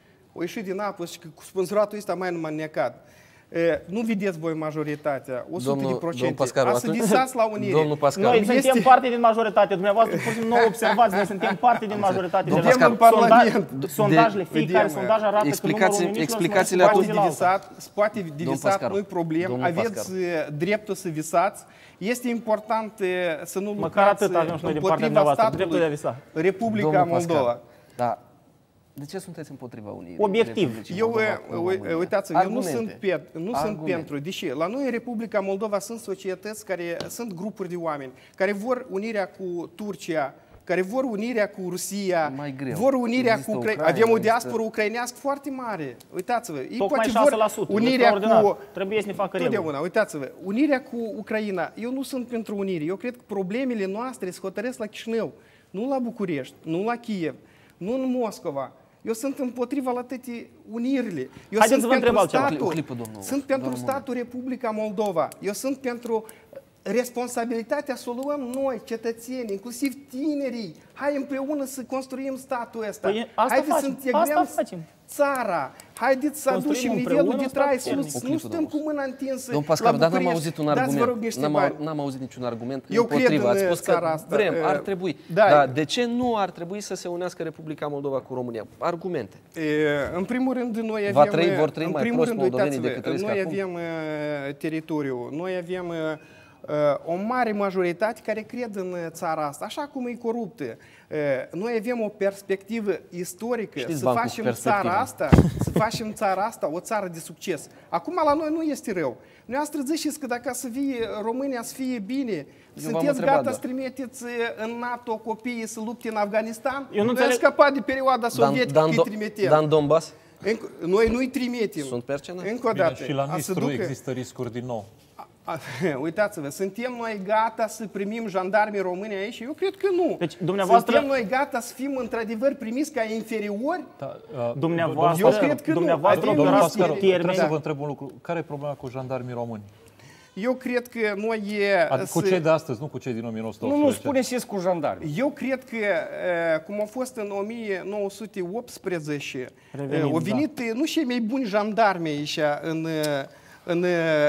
O ieșit din apă și cu spânzuratul ăsta mai nu m-a necat. E, nu vedeți voi majoritatea, o sută Domnul- de procente. domnul Pascaru, A să atunci- visați la unire. Domnul Pascaru. Noi Este- suntem parte din majoritate, dumneavoastră pur și simplu nu observați, noi suntem parte din majoritate. Domnul Vedem Pascaru, în Parlament. de- Sondajele, fiecare vedem, sondaj arată că explicați- numărul miniștrilor explicațiile se Poate atunci- mărește la alta. divisat, poate divisat, Pascaru, nu-i problem, domnul aveți Pascaru. uh, dreptul să visați. Este important uh, să nu Măcar lucrați atât avem și noi din partea împotriva dumneavoastră, statului dreptul de a visa. Republica Domnul Pascaru, Moldova. Da. De ce sunteți împotriva unirii? Obiectiv. Republicii Eu, Moldova uh, cu România? uitați, eu nu Argumente. sunt, pe, nu sunt Argumente. pentru, deși la noi în Republica Moldova sunt societăți care, sunt grupuri de oameni care vor unirea cu Turcia, care vor unirea cu Rusia, Mai greu. vor unirea Există cu Ucraina. Ucraina, Avem o există- diasporă ucrainească foarte mare. Uitați-vă, ei Tocmai poate șase la vor sută. unirea extraordinar. cu Trebuie să ne facă regulă. Totdeauna, uitați-vă, unirea cu Ucraina, eu nu sunt pentru unire. Eu cred că problemele noastre se hotărăsc la Chișinău, nu la București, nu la Kiev, nu în Moscova. Eu sunt împotriva la toate unirile. Eu Haideți sunt să vă întreb pentru altceva. statul, O clipă, domnul- sunt pentru domnul statul Republica Moldova. Eu sunt pentru responsabilitatea să o luăm noi, cetățenii, inclusiv tinerii. Hai împreună să construim statul ăsta. Păi asta Haideți să facem, integrăm asta facem. țara. Haideți să Construim aducem împreună nivelul de un stat trai puternic. sus. O Nu clipă, stăm domnul. cu mâna întinsă. Domnul Pascaru, la dar n-am București. auzit un Dați, vă argument. rog, niște N-am, bani. au- n-am auzit niciun argument Eu cred împotriva. în Ați spus că țara asta. vrem, ar Uh, trebui. da. Dar de ce nu ar trebui să se unească Republica Moldova cu România? Argumente. E, în primul rând, noi avem... Va trăi- vor trăi în mai primul prost rând, moldovenii uitați-vă, decât trăiesc noi acum? avem uh, teritoriu, noi avem uh, uh, o mare majoritate care cred în uh, țara asta, așa cum e coruptă. Uh, noi avem o perspectivă istorică Știți să bancul cu facem perspectivă. țara asta, să facem țara asta o țară de succes. Acum la noi nu este rău. Dumneavoastră ziceți că dacă să fie România să fie bine, v-am sunteți întrebat, gata da. să trimiteți uh, în NATO copiii să lupte în Afganistan? Eu nu Noi înțeleg- am scăpat de perioada sovietică Dan, că îi Dan, trimitem. Dan Donbass? Încă, noi nu-i trimitem. Sunt percenați? Încă o Bine, dată. și la a să Nistru ducă- există riscuri din nou. a- a- Uitați-vă, suntem noi gata să primim jandarmii români aici? Eu cred că nu. Deci, dumneavoastră- Suntem noi gata să fim într-adevăr primiți ca inferiori? Da, uh, Dumneavoastră, Eu cred că nu. dumneavoastră Avem Domnul operați Pascaru, termeni. trebuie termeni. să Da. vă întreb un lucru. Care e problema cu jandarmii români? Eu cred că noi e... Adică cu să- cei de astăzi, nu cu cei din o mie nouă sute Nu, optsprezece. nu, spuneți cu jandarmi. Eu cred că, uh, cum a fost în o mie nouă sute optsprezece, Revenim, uh, au venit uh, nu cei mai buni jandarmi aici în, uh, în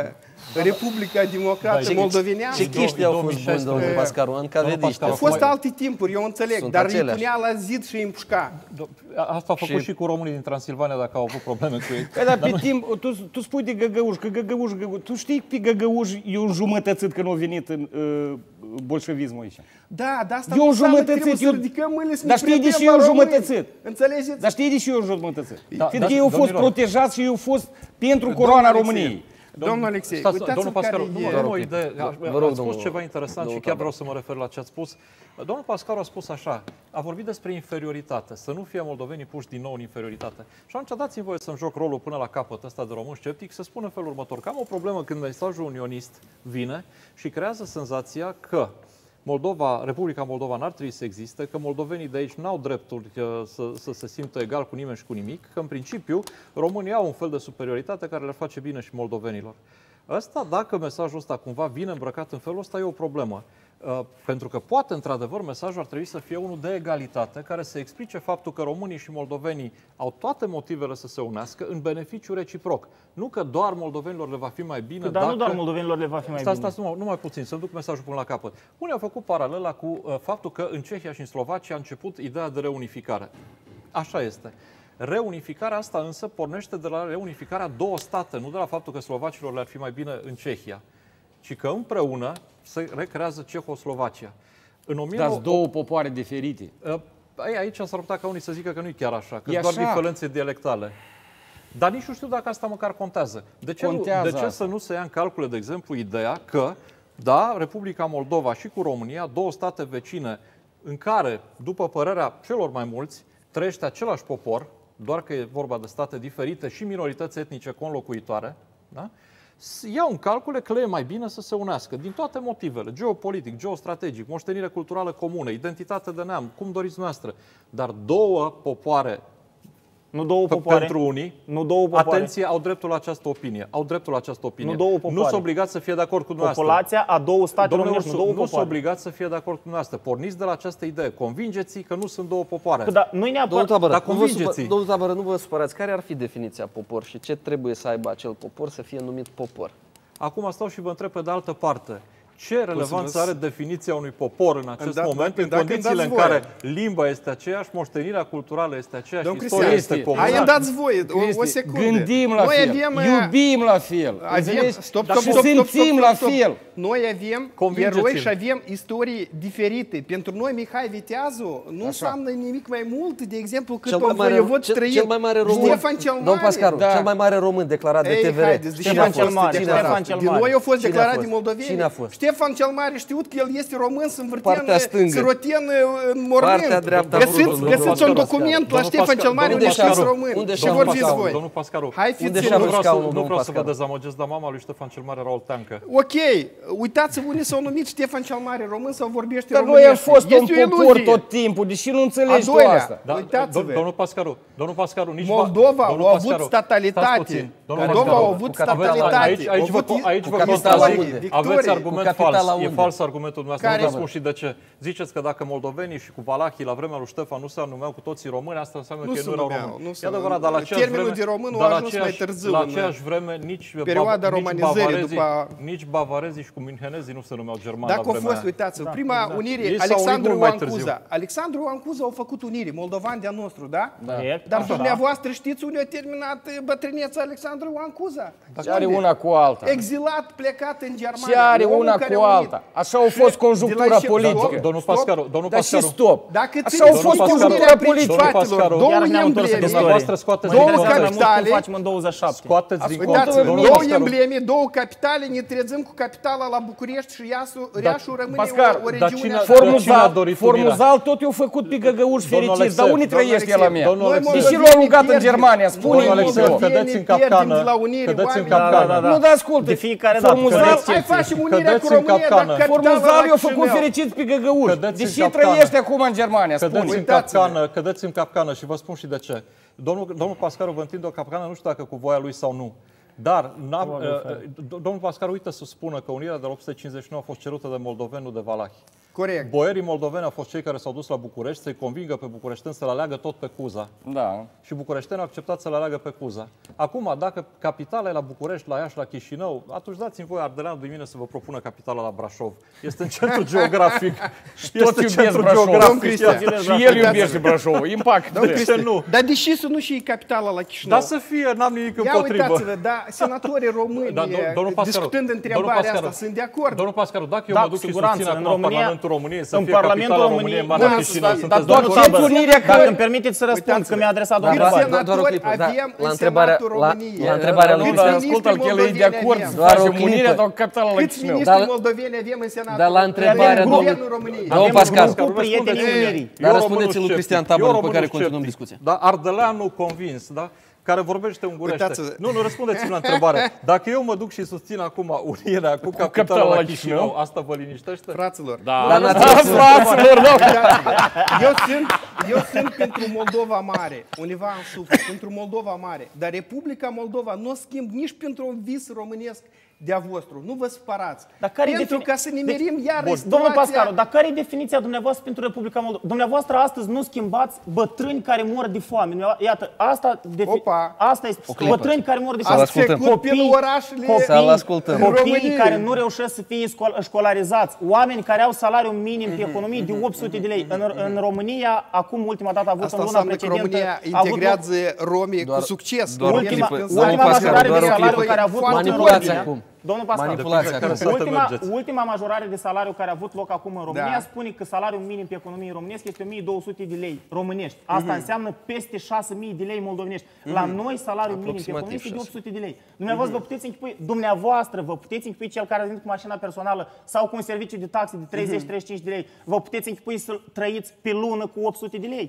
uh, Republica Democrată Da, Moldoveneană. Ce chiști au fost buni, domnul două mii șaisprezece. Pascaru, Domnul încavediști. Pascaru, Au fost Acum- alte timpuri, eu înțeleg, Sunt dar îi aceleași. punea la zid și îi împușca. Do- Asta a făcut Și- și cu românii din Transilvania dacă au avut probleme cu ei. Păi, dar pe timp, tu, tu spui de găgăuș, că găgăuș, găgăuș. Tu știi că găgăuș e un jumătățit când a venit în uh, bolșevismul aici. Da, dar asta Eu nu înseamnă că jumătățit, trebuie să eu- ridicăm mâinile să Dar ne știi de predăm ce la eu români. jumătățit? Înțelegeți? Dar știi de ce eu jumătățit? Da, Fiindcă da, ei au fost domnilor. protejați și ei au fost pentru Domnul coroana Alexei, României. Domnul Alexei, Stați, uitați-vă domnul Pascaru, care nu, e... nu, o idee. Vă- Ați vă rog, spus domnul- ceva interesant domnul și chiar Tabar. vreau să mă refer la ce ați spus. Domnul Pascaru a spus așa, a vorbit despre inferioritate, să nu fie moldovenii puși din nou în inferioritate. Și atunci dați-mi voie să-mi joc rolul până la capăt ăsta de român sceptic, să spun în felul următor, că am o problemă când mesajul unionist vine și creează senzația că Moldova, Republica Moldova n-ar trebui să existe, că moldovenii de aici n-au dreptul uh, să, să se simtă egal cu nimeni și cu nimic, că în principiu românii au un fel de superioritate care le face bine și moldovenilor. Asta, dacă mesajul ăsta cumva vine îmbrăcat în felul ăsta, e o problemă. Uh, pentru că poate, într-adevăr, mesajul ar trebui să fie unul de egalitate, care să explice faptul că românii și moldovenii au toate motivele să se unească în beneficiu reciproc. Nu că doar moldovenilor le va fi mai bine Dar dacă... nu doar moldovenilor le va fi mai Stați, bine. stați, numai, numai puțin, să-mi duc mesajul până la capăt. Unii au făcut paralela cu uh, faptul că în Cehia și în Slovacia a început ideea de reunificare. Așa este. Reunificarea asta însă pornește de la reunificarea două state, nu de la faptul că slovacilor le-ar fi mai bine în Cehia, ci că împreună se recrează Cehoslovacia. În o mie nouă sute Dați două popoare diferite. Uh, Aici s-ar putea ca unii să zică că nu e chiar așa, că E sunt doar așa. diferențe dialectale. Dar nici nu știu dacă asta măcar contează. De ce, nu, Contează de ce asta. să nu se ia în calcule, de exemplu, ideea că, da, Republica Moldova și cu România, două state vecine în care, după părerea celor mai mulți, trăiește același popor, doar că e vorba de state diferite și minorități etnice conlocuitoare, da? iau în calcule că le e mai bine să se unească, din toate motivele, geopolitic, geostrategic, moștenire culturală comună, identitate de neam, cum doriți noastră, dar două popoare, nu două popoare, pentru unii, nu două popoare. Atenție, au dreptul la această opinie, au dreptul la această opinie. Nu două popoare. Nu sunt obligați să fie de acord cu dumneavoastră. Populația a două state românești, nu două nu popoare. sunt obligați să fie de acord cu dumneavoastră. Porniți de la această idee, convingeți că nu sunt două popoare. Da, nu-i neapărat. Domnul Tabără, Dar nu vă convingeți-i. supă- domnul Tabără, nu vă supărați. Care ar fi definiția popor și ce trebuie să aibă acel popor să fie numit popor? Acum stau și vă întreb pe de altă parte. Ce relevanță vă- are definiția unui popor în acest dat- moment, dacă- în dacă condițiile în îmi dați care voie. limba este aceeași, moștenirea culturală este aceeași, Domnul istoria Cristian, este comună? hai îmi dați voie, o, o Cristi, secundă. gândim la Noi fel, avem, uh, iubim la fel, Avem, înțelegi? stop, și stop, stop, stop, simțim stop, la stop. fel. Noi avem Convingeți-mă. eroi și avem istorii diferite. Pentru noi, Mihai Viteazu nu înseamnă nimic mai mult, de exemplu, cât Cel mai un mare, voievod cel, străin. cel mai mare român, Ștefan cel Mare. domnul Pascaru, Da. cel mai mare român declarat de Ei, T V R. haideți, de Cine Ștefan a cel fost? Mare. Cine a Ștefan fost? cel Din Mare. noi au fost Cine a declarat fost? de moldoveni. Cine a fost? Ștefan cel Mare știut că el este român, să învârtea Partea stângă. să rotie în, în mormânt. Partea dreaptă a Găsiți, vrut, domnul găsiți un Pascaru. document la Domnul Ștefan Pascaru, cel Mare unde unde știți și-a- român. unde Și și-a vorbiți Pascaru, voi. Domnul Pascaru, Hai Unde fiți și-a nu vrut vreau, să, scaunul, nu domnul vreau să vă Pascaru? dezamăgesc, dar mama lui Ștefan cel Mare era olteancă. Ok, uitați-vă unde s-au numit Ștefan cel Mare român sau vorbește Dar noi românește. am fost un Este o popor iluzie. tot timpul, deși nu înțelegi A tu doilea. asta. Da, Uitați-vă. do- Domnul Pascaru, domnul Pascaru, nici Moldova domnul a avut Pascaru, statalitate. stați puțin. Domnul Moldova Pascaru, a avut cu capitala- statalitate. Aici, aici, Au vă, avut aici cu vă capitala contrazic. unde? Aveți Victorie. argument Cu capitala fals. E unde? fals argumentul dumneavoastră. Care? Nu vă spun și de ce. Ziceți că dacă moldovenii și cu valahii la vremea lui Ștefan nu se numeau cu toții români, asta înseamnă Nu că ei se nu erau numeau, români. nu se E adevărat, dar la numeau. aceeași Termenul vreme, de român a dar la ajuns mai aceeași- târziu La în aceeași vreme, nici, perioada nici romanizării bavarezii, după- nici bavarezii și cu münhenezii nu se numeau germani Dacă la a vremea fost, aia. uitați, Da, prima exact. unire, Ei s-au unit Alexandru mult mai Ancuza. Alexandru Ancuza au făcut unire, moldovan de-a nostru, da? Corect. Dar Așa. dumneavoastră știți unde a terminat eh, bătrâneța Alexandru Ancuza? Și are Unde? una cu alta. Exilat, plecat în Germania. Și are Omul una care cu a unit. alta. Așa a fost Și conjunctura de la ce- politică. Stop, Domnul stop. Pascaru, domnul Dar și Pascaru, stop. Dacă Așa țineți au fost Pascaru, conjunctura politică, politică. Domnul Pascaru, două Iar ne-am întors în embleme, istorie. Dumneavoastră scoateți Două din context. Noi cum capitale. facem în douăzeci și șapte. Scoateți din Uitați-vă, context. Domnul două Pascaru, embleme, două capitale, ne trezăm cu capitala la București și Iasu, Reașul rămâne Pascal, o, o dar regiune cine- așa. Cine a Formuzal, dorit formuzal tot i-au făcut pe găgăuși Domnul fericiți, Alexei, dar unde domnul trăiește Alexei, la mea? domnul Noi Alexei, Deși moldovenii l-au rugat în pierdem. Germania, spune Domnul Noi Alexei, moldovenii cădeți în pierdem capcană, de la unire, cădeți în oameni. capcană. Da, da, da. Nu, dar ascultă, De fiecare dată, formuzal, cădeți. Hai facem unirea cu Cădeți în România, dar capcană. capitala formuzal la i-au făcut Chișinău. fericiți pe găgăuși. Cădeți în Deși capcană. trăiește acum în Germania, Cădeți spune. în Uitați-vă. capcană, cădeți în capcană și vă spun și de ce. Domnul, domnul Pascaru vă întinde o capcană, nu știu dacă cu voia lui sau nu. Dar, n-a, uh, domnul Pascaru uită să spună că unirea de la opt sute cincizeci și nouă a fost cerută de moldoveni, nu de valahi. Corect. Boierii moldoveni au fost cei care s-au dus la București să-i convingă pe bucureșteni să-l aleagă tot pe Cuza. Da. Și bucureștenii au acceptat să-l aleagă pe Cuza. Acum, dacă capitala e la București, la Iași, la Chișinău, atunci dați-mi voi, Ardeleanu, de mine să vă propună capitala la Brașov. Este în centru geografic. Tot iubesc Brașov. Domnul Cristian. Și el iubește Brașov. Impact. Domnul ce Cristian, nu? dar deși să nu și capitala la Chișinău? Dar să fie, n-am nimic Ia împotrivă. uitați-vă, da, senatorii români, Da, do- domnul Pascaru, discutând domnul întrebarea Pascaru, asta, sunt de acord. Domnul Pascaru, dacă eu Da, mă cu duc și siguranță, susțin în acum România- Parlamentul României să în fie Parlamentul capitala României- României, Marea Da, Chișinău, dar- sunteți de doar acord? ce unirea că... Dacă îmi permiteți să răspund, Uitați-vă. că mi-a adresat Da, domnul da, întrebare. da. doar o senatori clipă. Da, avem la în întrebarea, Senatul la, României. la întrebarea Nu, lui, dar Câți ascultă-l că el e de ministri acord moldoveni să Doar facem o clipă. unirea, dar capitala la Câți Chișinău. ministri Dar- moldoveni avem în Senatul dar la României? întrebarea Avem domnului- guvernul României. Domnul Avem Pascaru, un grup cu prietenii Ei, unirii. Dar Eu răspundeți-l românul lui Cristian sceptic, Tabăr, eu după românul care continuăm sceptic. discuția. Da, Ardeleanu convins, da? Care vorbește ungurește. Uitați-vă. Nu, nu, răspundeți-mi la întrebare. Dacă eu mă duc și susțin acum unirea cu capitala capitala la la Chișinău, Chișinău, asta vă liniștește? Fraților, Da, Dar n-ați da, răspuns. fraților, da. eu sunt, eu sunt pentru Moldova Mare, undeva în suflet, pentru Moldova Mare. Dar Republica Moldova nu o schimb nici pentru un vis românesc de-a vostru. Nu vă spărați. Dar care-i Pentru defini- ca să nimerim Deci, iar bun, situația... domnul Pascaru, dar care e definiția dumneavoastră pentru Republica Moldova? Dumneavoastră astăzi nu schimbați bătrâni care mor de foame. Iată, asta, defi... Opa. asta este. clipă. Bătrâni care mor de Să-l foame. Ați trecut ascultăm. pe la orașele... Să-l ascultăm. Copiii României. care nu reușesc să fie scol- școlarizați, oameni care au salariu minim pe economie de opt sute de lei. În, în România, acum ultima dată a avut Asta în luna înseamnă că precedentă... România a avut loc- integrează romii cu succes. doar o Romii Ultima, clipă. când Domnul ultima Pascaru, majorare doar de o salariu clipă. care a avut loc în Manipulați România. acum. Domnul Pascaru, Manipulați Care acum. să te ultima, mergeți. ultima majorare de salariu care a avut loc acum în România Da. spune că salariul minim pe economie românească este o mie două sute de lei românești. Asta înseamnă peste șase mii de lei moldovenești. La noi salariul minim pe economie este de opt sute de lei. Dumneavoastră vă puteți închipui, dumneavoastră vă puteți închipui cel care a venit cu mașina personală sau cu un serviciu de taxe de treizeci treizeci și cinci de lei. Vă puteți închipui să trăiți pe lună cu opt sute de lei.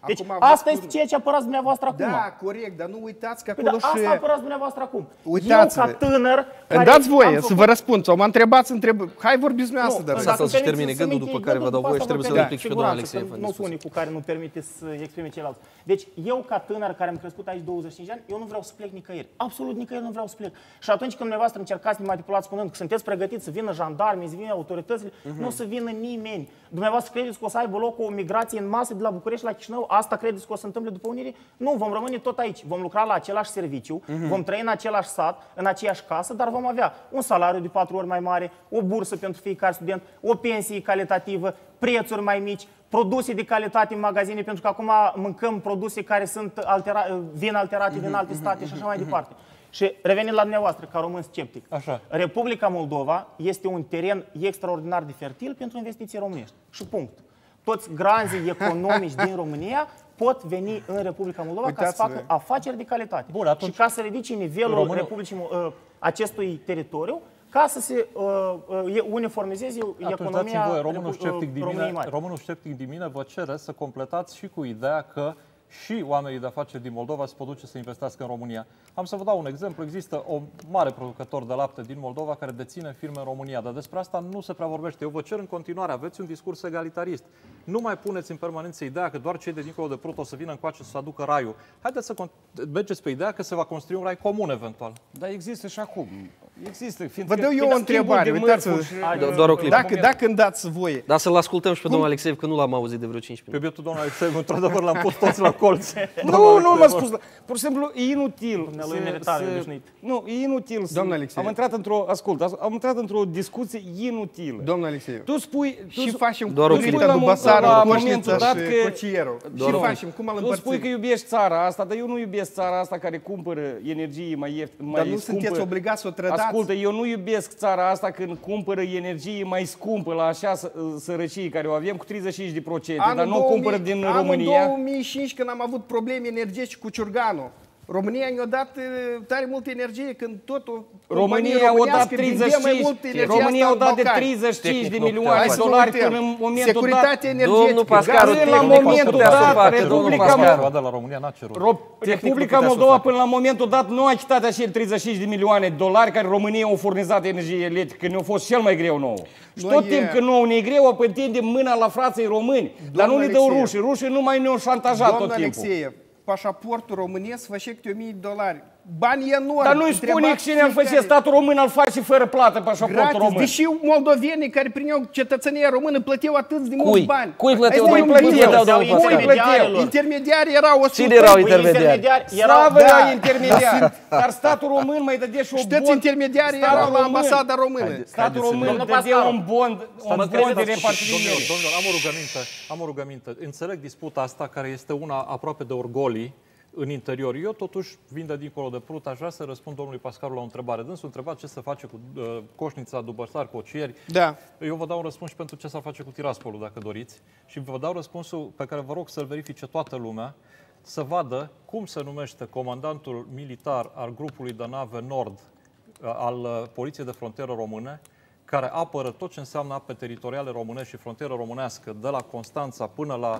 Deci Acum vă asta spun- este ceea ce apărați dumneavoastră acum. Da, corect, dar nu uitați că Păi acolo da, și... asta apărați dumneavoastră acum. Uitați-vă. Eu, ca tânăr... Îmi care dați voie am să făcut- vă răspund sau mă întrebați, întreb... Hai vorbiți dumneavoastră, Nu, dar... Lăsați-l dacă să-și îmi termine permiteți gândul, să-mi după intre care vă dau gândul, voie și asta trebuie să vă replic și pe domnul permit, Alexeiev în Nu sunt discuție. unii cu care nu permiteți să exprime ceilalți. Deci eu, ca tânăr care am crescut aici douăzeci și cinci de ani, eu nu vreau să plec nicăieri. Absolut nicăieri nu vreau să plec. Și atunci când dumneavoastră încercați să ne manipulați spunând că sunteți pregătiți să vină jandarmii, să vină autoritățile, nu să vină nimeni. Dumneavoastră credeți că o să aibă loc o migrație în masă de la București la Chișinău? Asta credeți că o să întâmple după unire? Nu, vom rămâne tot aici. Vom lucra la același serviciu, vom trăi în același sat, în aceeași casă, dar vom avea un salariu de patru ori mai mare, o bursă pentru fiecare student, o pensie calitativă, prețuri mai mici, produse de calitate în magazine, pentru că acum mâncăm produse care sunt altera, vin alterate din alte state și așa mai departe. Și revenind la dumneavoastră, ca român sceptic, Așa. Republica Moldova este un teren extraordinar de fertil pentru investiții românești. Și punct. Toți granzii economici din România pot veni în Republica Moldova ca să Uitați-vă. facă afaceri de calitate. Bun, atunci- și ca să ridice nivelul Românul- Republicii, uh, acestui teritoriu, ca să se uh, uh, uniformizeze Atunci economia dați-mi voie, românul Repu- sceptic, uh, din României mine, mari. românul sceptic din mine vă cere să completați și cu ideea că și oamenii de afaceri din Moldova se pot duce să investească în România. Am să vă dau un exemplu. Există o mare producător de lapte din Moldova care deține firme în România, dar despre asta nu se prea vorbește. Eu vă cer în continuare, aveți un discurs egalitarist. Nu mai puneți în permanență ideea că doar cei de dincolo de Prut o să vină încoace să aducă raiul. Haideți să con- mergeți pe ideea că se va construi un rai comun eventual. Dar există și acum. Există. Vă dau eu o întrebare, uitați-vă. Do- Doar o clipă. Dacă, dacă îmi dați voie, Dar să-l ascultăm și pe domnul Alexeiev, că nu l-am auzit de vreo cinci Pe minute. bietul domnul Alexeiev, într-adevăr, l-am pus toți la colț. Nu, nu m-a spus. Pur și simplu, e inutil. Dumnealui militare obișnuit. Nu, e inutil. să- Domnul Alexeiev. Am intrat într-o, ascult, am intrat într-o discuție inutilă. domnul Alexeiev, Tu spui... Tu și sp- facem Doar o tu spui curita la după mo- la Basarul, momentul Coșnița dat și că- Cocierul. Doar Și o facem, cum îl Tu spui că împărțim? iubești țara asta, dar eu nu iubesc țara asta care cumpără energie mai ieftină, mai Dar nu scumpă. sunteți obligați să o trădați? Ascultă, eu nu iubesc țara asta când cumpără energie mai scumpă la așa să- sărăcie care o avem cu treizeci și cinci la sută, dar nu o cumpără din anul România. două mii cinci, când am avut probleme energetice cu Ciurganu, România ne-a dat uh, tare multă energie, când tot o România o dat treizeci și cinci, România o dat de treizeci și cinci de milioane de dolari până în momentul dat. Securitate energetică. Domnul Pascaru, gaz, Până la tehnic momentul putea să dat, facă, Republica domnul Moldova- Pascaru. Roada la România n-a cerut. Ro- Republica Moldova până la momentul dat nu a achitat acei treizeci și cinci de milioane de dolari care România au furnizat energie electrică, ne-a fost cel mai greu nouă. Și Noi tot e- timp când nouă ne e greu, o întindem mâna la frații români, dar nu ne dau Alexeiev. rușii. Rușii nu mai ne-au șantajat Domnul tot timpul. Alexeiev, pașaportul românesc face câte o mie de dolari. Bani enormi. Dar nu-i spune Întrebați cine îl face fiecare. statul român, îl face fără plată pașaportul Gratis, român. deși moldovenii care primeau cetățenia română plăteau atât de mulți Cui? bani. Cui plăteau, Hai să domnul- ne cui uităm. plăteau, domnul Sau Pascaru? intermediarilor. Intermediari erau o Cine erau Păi, intermediari? erau, Slavă Da. la intermediari. Dar statul român mai dădea și o Și toți bond. intermediarii Statul erau la român- ambasada română. Statul român Domnul dădea Pascaru. un bond, un Stați, bond stați, de stați, repartire. Domnilor, domnilor, am o rugăminte, am o rugăminte. Înțeleg disputa asta, care este una aproape de orgolii în interior. Eu totuși vin de dincolo de Prut, aș vrea să răspund domnului Pascaru la o întrebare. Dânsul întreba ce se face cu uh, Coșnița, Dubăsar, Cocieri. Da. Eu vă dau un răspuns și pentru ce s-ar face cu Tiraspolul, dacă doriți. Și vă dau răspunsul pe care vă rog să-l verifice toată lumea, să vadă cum se numește comandantul militar al grupului de nave Nord uh, al uh, Poliției de Frontieră Române, care apără tot ce înseamnă ape teritoriale românești și frontieră românească, de la Constanța până la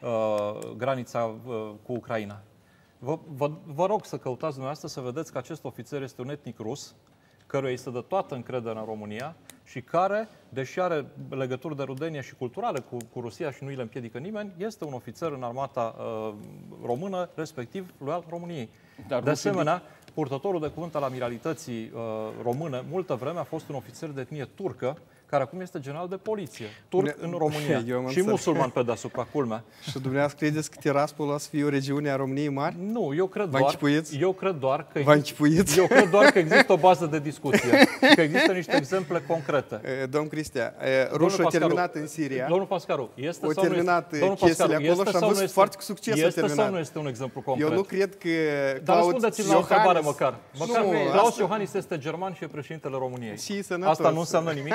uh, granița uh, cu Ucraina. Vă, vă, vă rog să căutați dumneavoastră să vedeți că acest ofițer este un etnic rus, căruia îi se dă toată încrederea în România și care, deși are legături de rudenie și culturale cu, cu Rusia și nu îi le împiedică nimeni, este un ofițer în armata uh, română, respectiv loial României. Dar de rușii asemenea, purtătorul de cuvânt al amiralității uh, române, multă vreme a fost un ofițer de etnie turcă, care acum este general de poliție, turc Ne- în România Eu am și înțeles. musulman pe deasupra, culmea. Și dumneavoastră credeți că Tiraspol o să fie o regiune a României mari? Nu, eu cred Vă doar, închipuiți? eu cred doar că Vă închipuiți? eu cred doar că există o bază de discuție și că există niște exemple concrete. E, Domn Cristea, e, rușul a Pascaru, terminat în Siria. Domnul Pascaru, este Au sau nu terminat este? Domnul chestiile Pascaru, acolo este și am sau nu văzut este? foarte cu succes a Este terminat. sau nu este un exemplu concret? Eu nu cred că Dar Claus răspundeți-mi la o întrebare Iohannis- măcar. Măcar Nu, Claus asta- Iohannis este german și e președintele României. Și sănătos. Asta nu înseamnă nimic?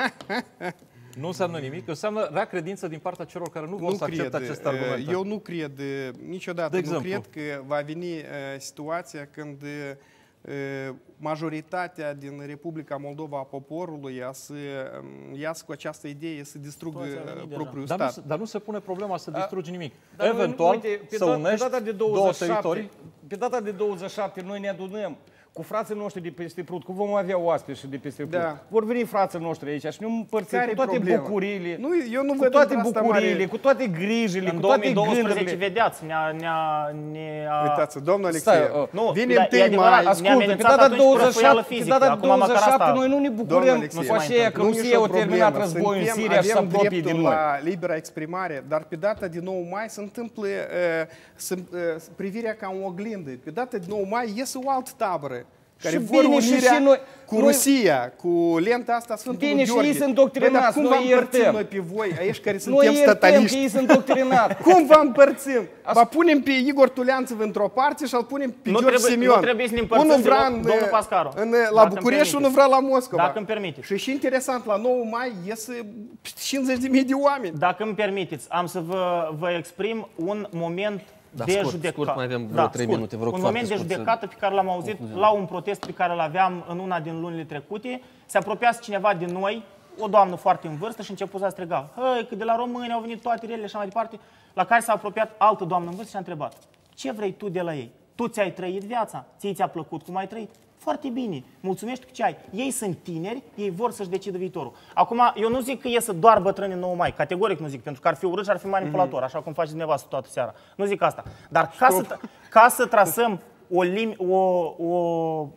Nu înseamnă nimic. Înseamnă rea credință din partea celor care nu vor Nu să accepte cred. aceste E, argumente. Eu nu cred e, niciodată, De nu exemplu? cred că va veni e, situația când e, majoritatea din Republica Moldova a poporului a să iasă cu această idee să distrugă propriul dar stat. Nu, dar nu se pune problema să distrugi nimic. Dar Eventual, uite, pe să dat, unești pe data de două douăzeci și șapte, teritorii. Pe data de douăzeci și șapte noi ne adunăm cu frații noștri de peste Prut, cu vom avea oaspeți și de peste Prut. Da. Vor veni frații noștri aici și ne împărțim cu toate problema? bucuriile, Nu, eu nu cu văd toate într-asta bucuriile, mare... cu toate grijile, În cu toate două mii douăsprezece, gândurile. vedeați, ne-a... Ne-a, ne-a... Uitați, domnul Stai, Alexei, uh, Nu, vine dar e întâi adevărat, mai... ne-a Ascultă, pe amenințat data atunci cu douăzeci și războială șapte, pe fizică, data acum măcar douăzeci și șapte asta- noi nu ne Domnul bucurăm Alexei, cu aceea că nu e Rusia nicio au terminat problemă. războiul în Suntem- Siria și se avem apropie dreptul de noi. la libera exprimare, dar pe data de nouă mai se întâmplă uh, să, uh, privirea ca o oglindă. Pe data de nouă mai iese o altă tabără care Și vor bine, și- unirea și noi- cu noi- Rusia, cu lenta asta Sfântului Bine, și Gheorghe. ei sunt doctrinați, Băi, dar cum noi vă împărțim iertăm. noi pe voi, aici care Noi suntem iertăm că stataliști? ei sunt doctrinați. Cum vă împărțim? Vă punem pe Igor Tuleanțăv într-o parte și îl punem pe Nu George trebuie- Simion. nu trebuie să ne împărțim Unul vrea deloc, în, domnul Pascaru. în, Dacă la îmi București și unul permiteți. vrea la Moscova. Dacă îmi permiteți. Și și interesant, la nouă mai iese cincizeci de mii de oameni. Dacă îmi permiteți, am să vă, vă exprim un moment Da, de scurt, judecată. scurt, mai avem vreo trei minute, vă rog, Un foarte moment de scurt să- judecată pe care l-am auzit la un protest pe care îl aveam în una din lunile trecute. Se apropiase cineva din noi, o doamnă foarte în vârstă și început să striga: "Hăi, că de la români au venit toate relele și așa mai departe." La care s-a apropiat altă doamnă în vârstă și a întrebat: "Ce vrei tu de la ei? Tu ți-ai trăit viața? Ție ți-a plăcut cum ai trăit? Foarte bine, mulțumești cu ce ai." Ei sunt tineri, ei vor să-și decidă viitorul. Acum, eu nu zic că iesă doar bătrâni în nouă mai, categoric nu zic, pentru că ar fi urât și ar fi manipulator, așa cum faceți dumneavoastră toată seara. Nu zic asta. Dar ca să, ca să trasăm o lim, o, o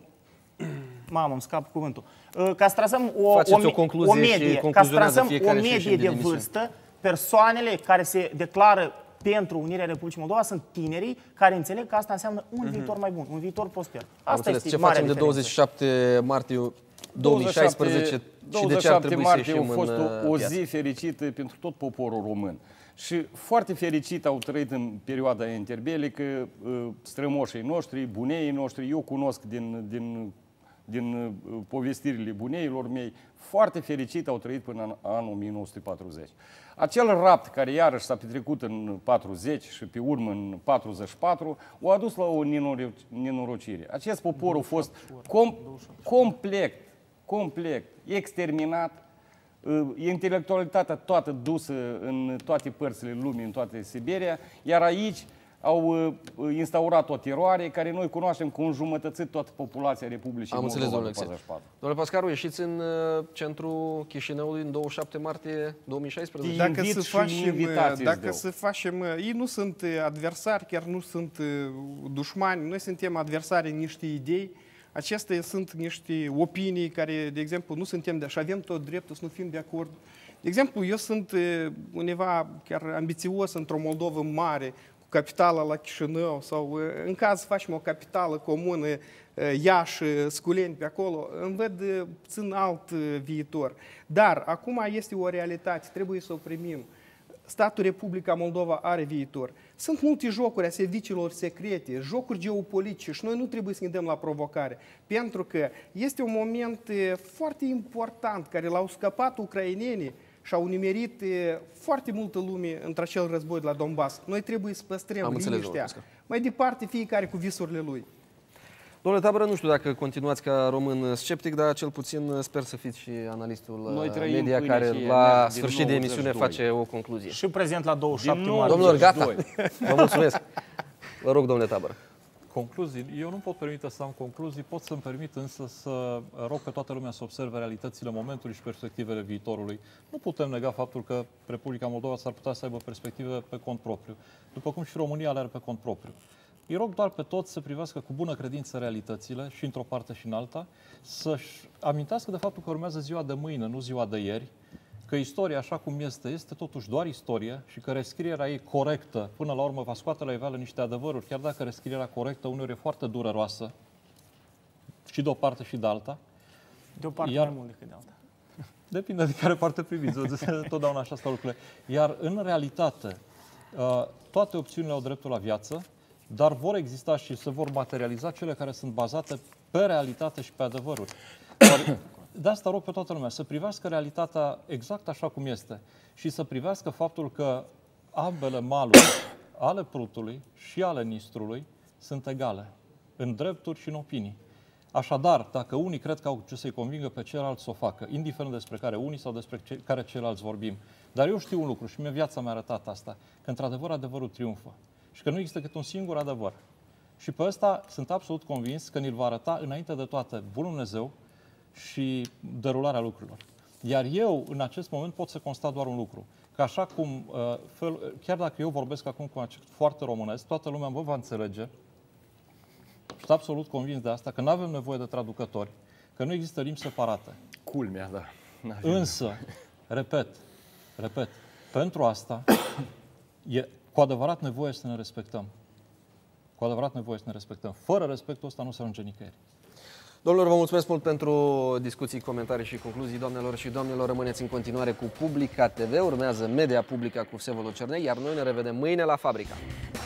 mamă, îmi scap cuvântul. Ca să trasăm o, Faceți o, o concluzie o medie, și ca să concluzionează trasăm o fiecare și medie ieșim de din emisiune. vârstă, persoanele care se declară pentru Unirea Republicii Moldova sunt tinerii care înțeleg că asta înseamnă un viitor mai bun, un viitor prosper. Am Asta înțeles. este Ce marea facem de diferență. douăzeci și șapte martie două mii șaisprezece și de ce ar trebui să martie ieșim a fost în o, o piață? zi fericită pentru tot poporul român. Și foarte fericit au trăit în perioada interbelică uh, strămoșii noștri, buneii noștri. Eu cunosc din, din, din uh, povestirile buneilor mei. Foarte fericit au trăit până în anul o mie nouă sute patruzeci. Acel rapt care iarăși s-a petrecut în patruzeci și pe urmă în patruzeci și patru o adus la o nenorocire. Acest popor a fost com complet, complet exterminat, intelectualitatea toată dusă în toate părțile lumii, în toate Siberia, iar aici au instaurat o teroare care noi cunoaștem cu înjumătățit toată populația Republicii Am înțeles, Moldova domnule după Alexei. patruzeci și patru. Domnule Pascaru, ieșiți în uh, centrul Chișinăului în douăzeci și șapte martie două mii șaisprezece? Da. Dacă Invit să și facem, invitații îți dacă dau. să facem, ei nu sunt adversari, chiar nu sunt dușmani, noi suntem adversari în niște idei. Acestea sunt niște opinii care, de exemplu, nu suntem de și avem tot dreptul să nu fim de acord. De exemplu, eu sunt undeva chiar ambițios într-o Moldovă mare, cu capitala la Chișinău sau în caz să facem o capitală comună, Iași, Sculeni pe acolo, îmi văd puțin alt viitor. Dar acum este o realitate, trebuie să o primim. Statul Republica Moldova are viitor. Sunt multe jocuri a serviciilor secrete, jocuri geopolitice și noi nu trebuie să ne dăm la provocare. Pentru că este un moment foarte important care l-au scăpat ucrainenii și au nimerit foarte multă lume într-acel război de la Donbass. Noi trebuie să păstrăm Am înțeles, liniștea. domnule Pascaru. Mai departe, fiecare cu visurile lui. Domnule Tabără, nu știu dacă continuați ca român sceptic, dar cel puțin sper să fiți și analistul Noi trăim media pâine care și la merg din sfârșit de nouăzeci și emisiune doi. face o concluzie. Și prezent la douăzeci și șapte Din martie. Domnilor, gata. nouăzeci și doi. Vă mulțumesc. Vă rog, domnule Tabără. Concluzii. Eu nu pot permite să am concluzii, pot să-mi permit însă să rog pe toată lumea să observe realitățile momentului și perspectivele viitorului. Nu putem nega faptul că Republica Moldova s-ar putea să aibă perspective pe cont propriu, după cum și România le are pe cont propriu. Îi rog doar pe toți să privească cu bună credință realitățile și într-o parte și în alta, să-și amintească de faptul că urmează ziua de mâine, nu ziua de ieri, că istoria așa cum este, este totuși doar istorie și că rescrierea ei corectă, până la urmă va scoate la iveală niște adevăruri, chiar dacă rescrierea corectă uneori e foarte dureroasă, și de o parte și de alta. De o parte Iar- mai mult decât de alta. Depinde de care parte priviți, totdeauna așa stau lucrurile. Iar în realitate, toate opțiunile au dreptul la viață, dar vor exista și se vor materializa cele care sunt bazate pe realitate și pe adevăruri. Ori, de asta rog pe toată lumea să privească realitatea exact așa cum este și să privească faptul că ambele maluri, ale Prutului și ale Nistrului, sunt egale în drepturi și în opinii. Așadar, dacă unii cred că au ce să-i convingă pe ceilalți să o facă, indiferent despre care unii sau despre ce, care ceilalți vorbim. Dar eu știu un lucru și mie viața mi-a arătat asta, că într-adevăr adevărul triumfă și că nu există decât un singur adevăr. Și pe ăsta sunt absolut convins că ni-l va arăta înainte de toate Bunul Dumnezeu și derularea lucrurilor. Iar eu, în acest moment, pot să constat doar un lucru. Că așa cum, uh, fel, chiar dacă eu vorbesc acum cu acest foarte românesc, toată lumea mă va înțelege. Sunt absolut convins de asta, că nu avem nevoie de traducători, că nu există limbi separate. Culmea, da. Însă, repet, repet, pentru asta e cu adevărat nevoie să ne respectăm. Cu adevărat nevoie să ne respectăm. Fără respectul ăsta nu se ajunge nicăieri. Domnilor, vă mulțumesc mult pentru discuții, comentarii și concluzii. Doamnelor și domnilor, rămâneți în continuare cu Publica T V. Urmează Media Publica cu Vsevolod Cernei, iar noi ne revedem mâine la Fabrica.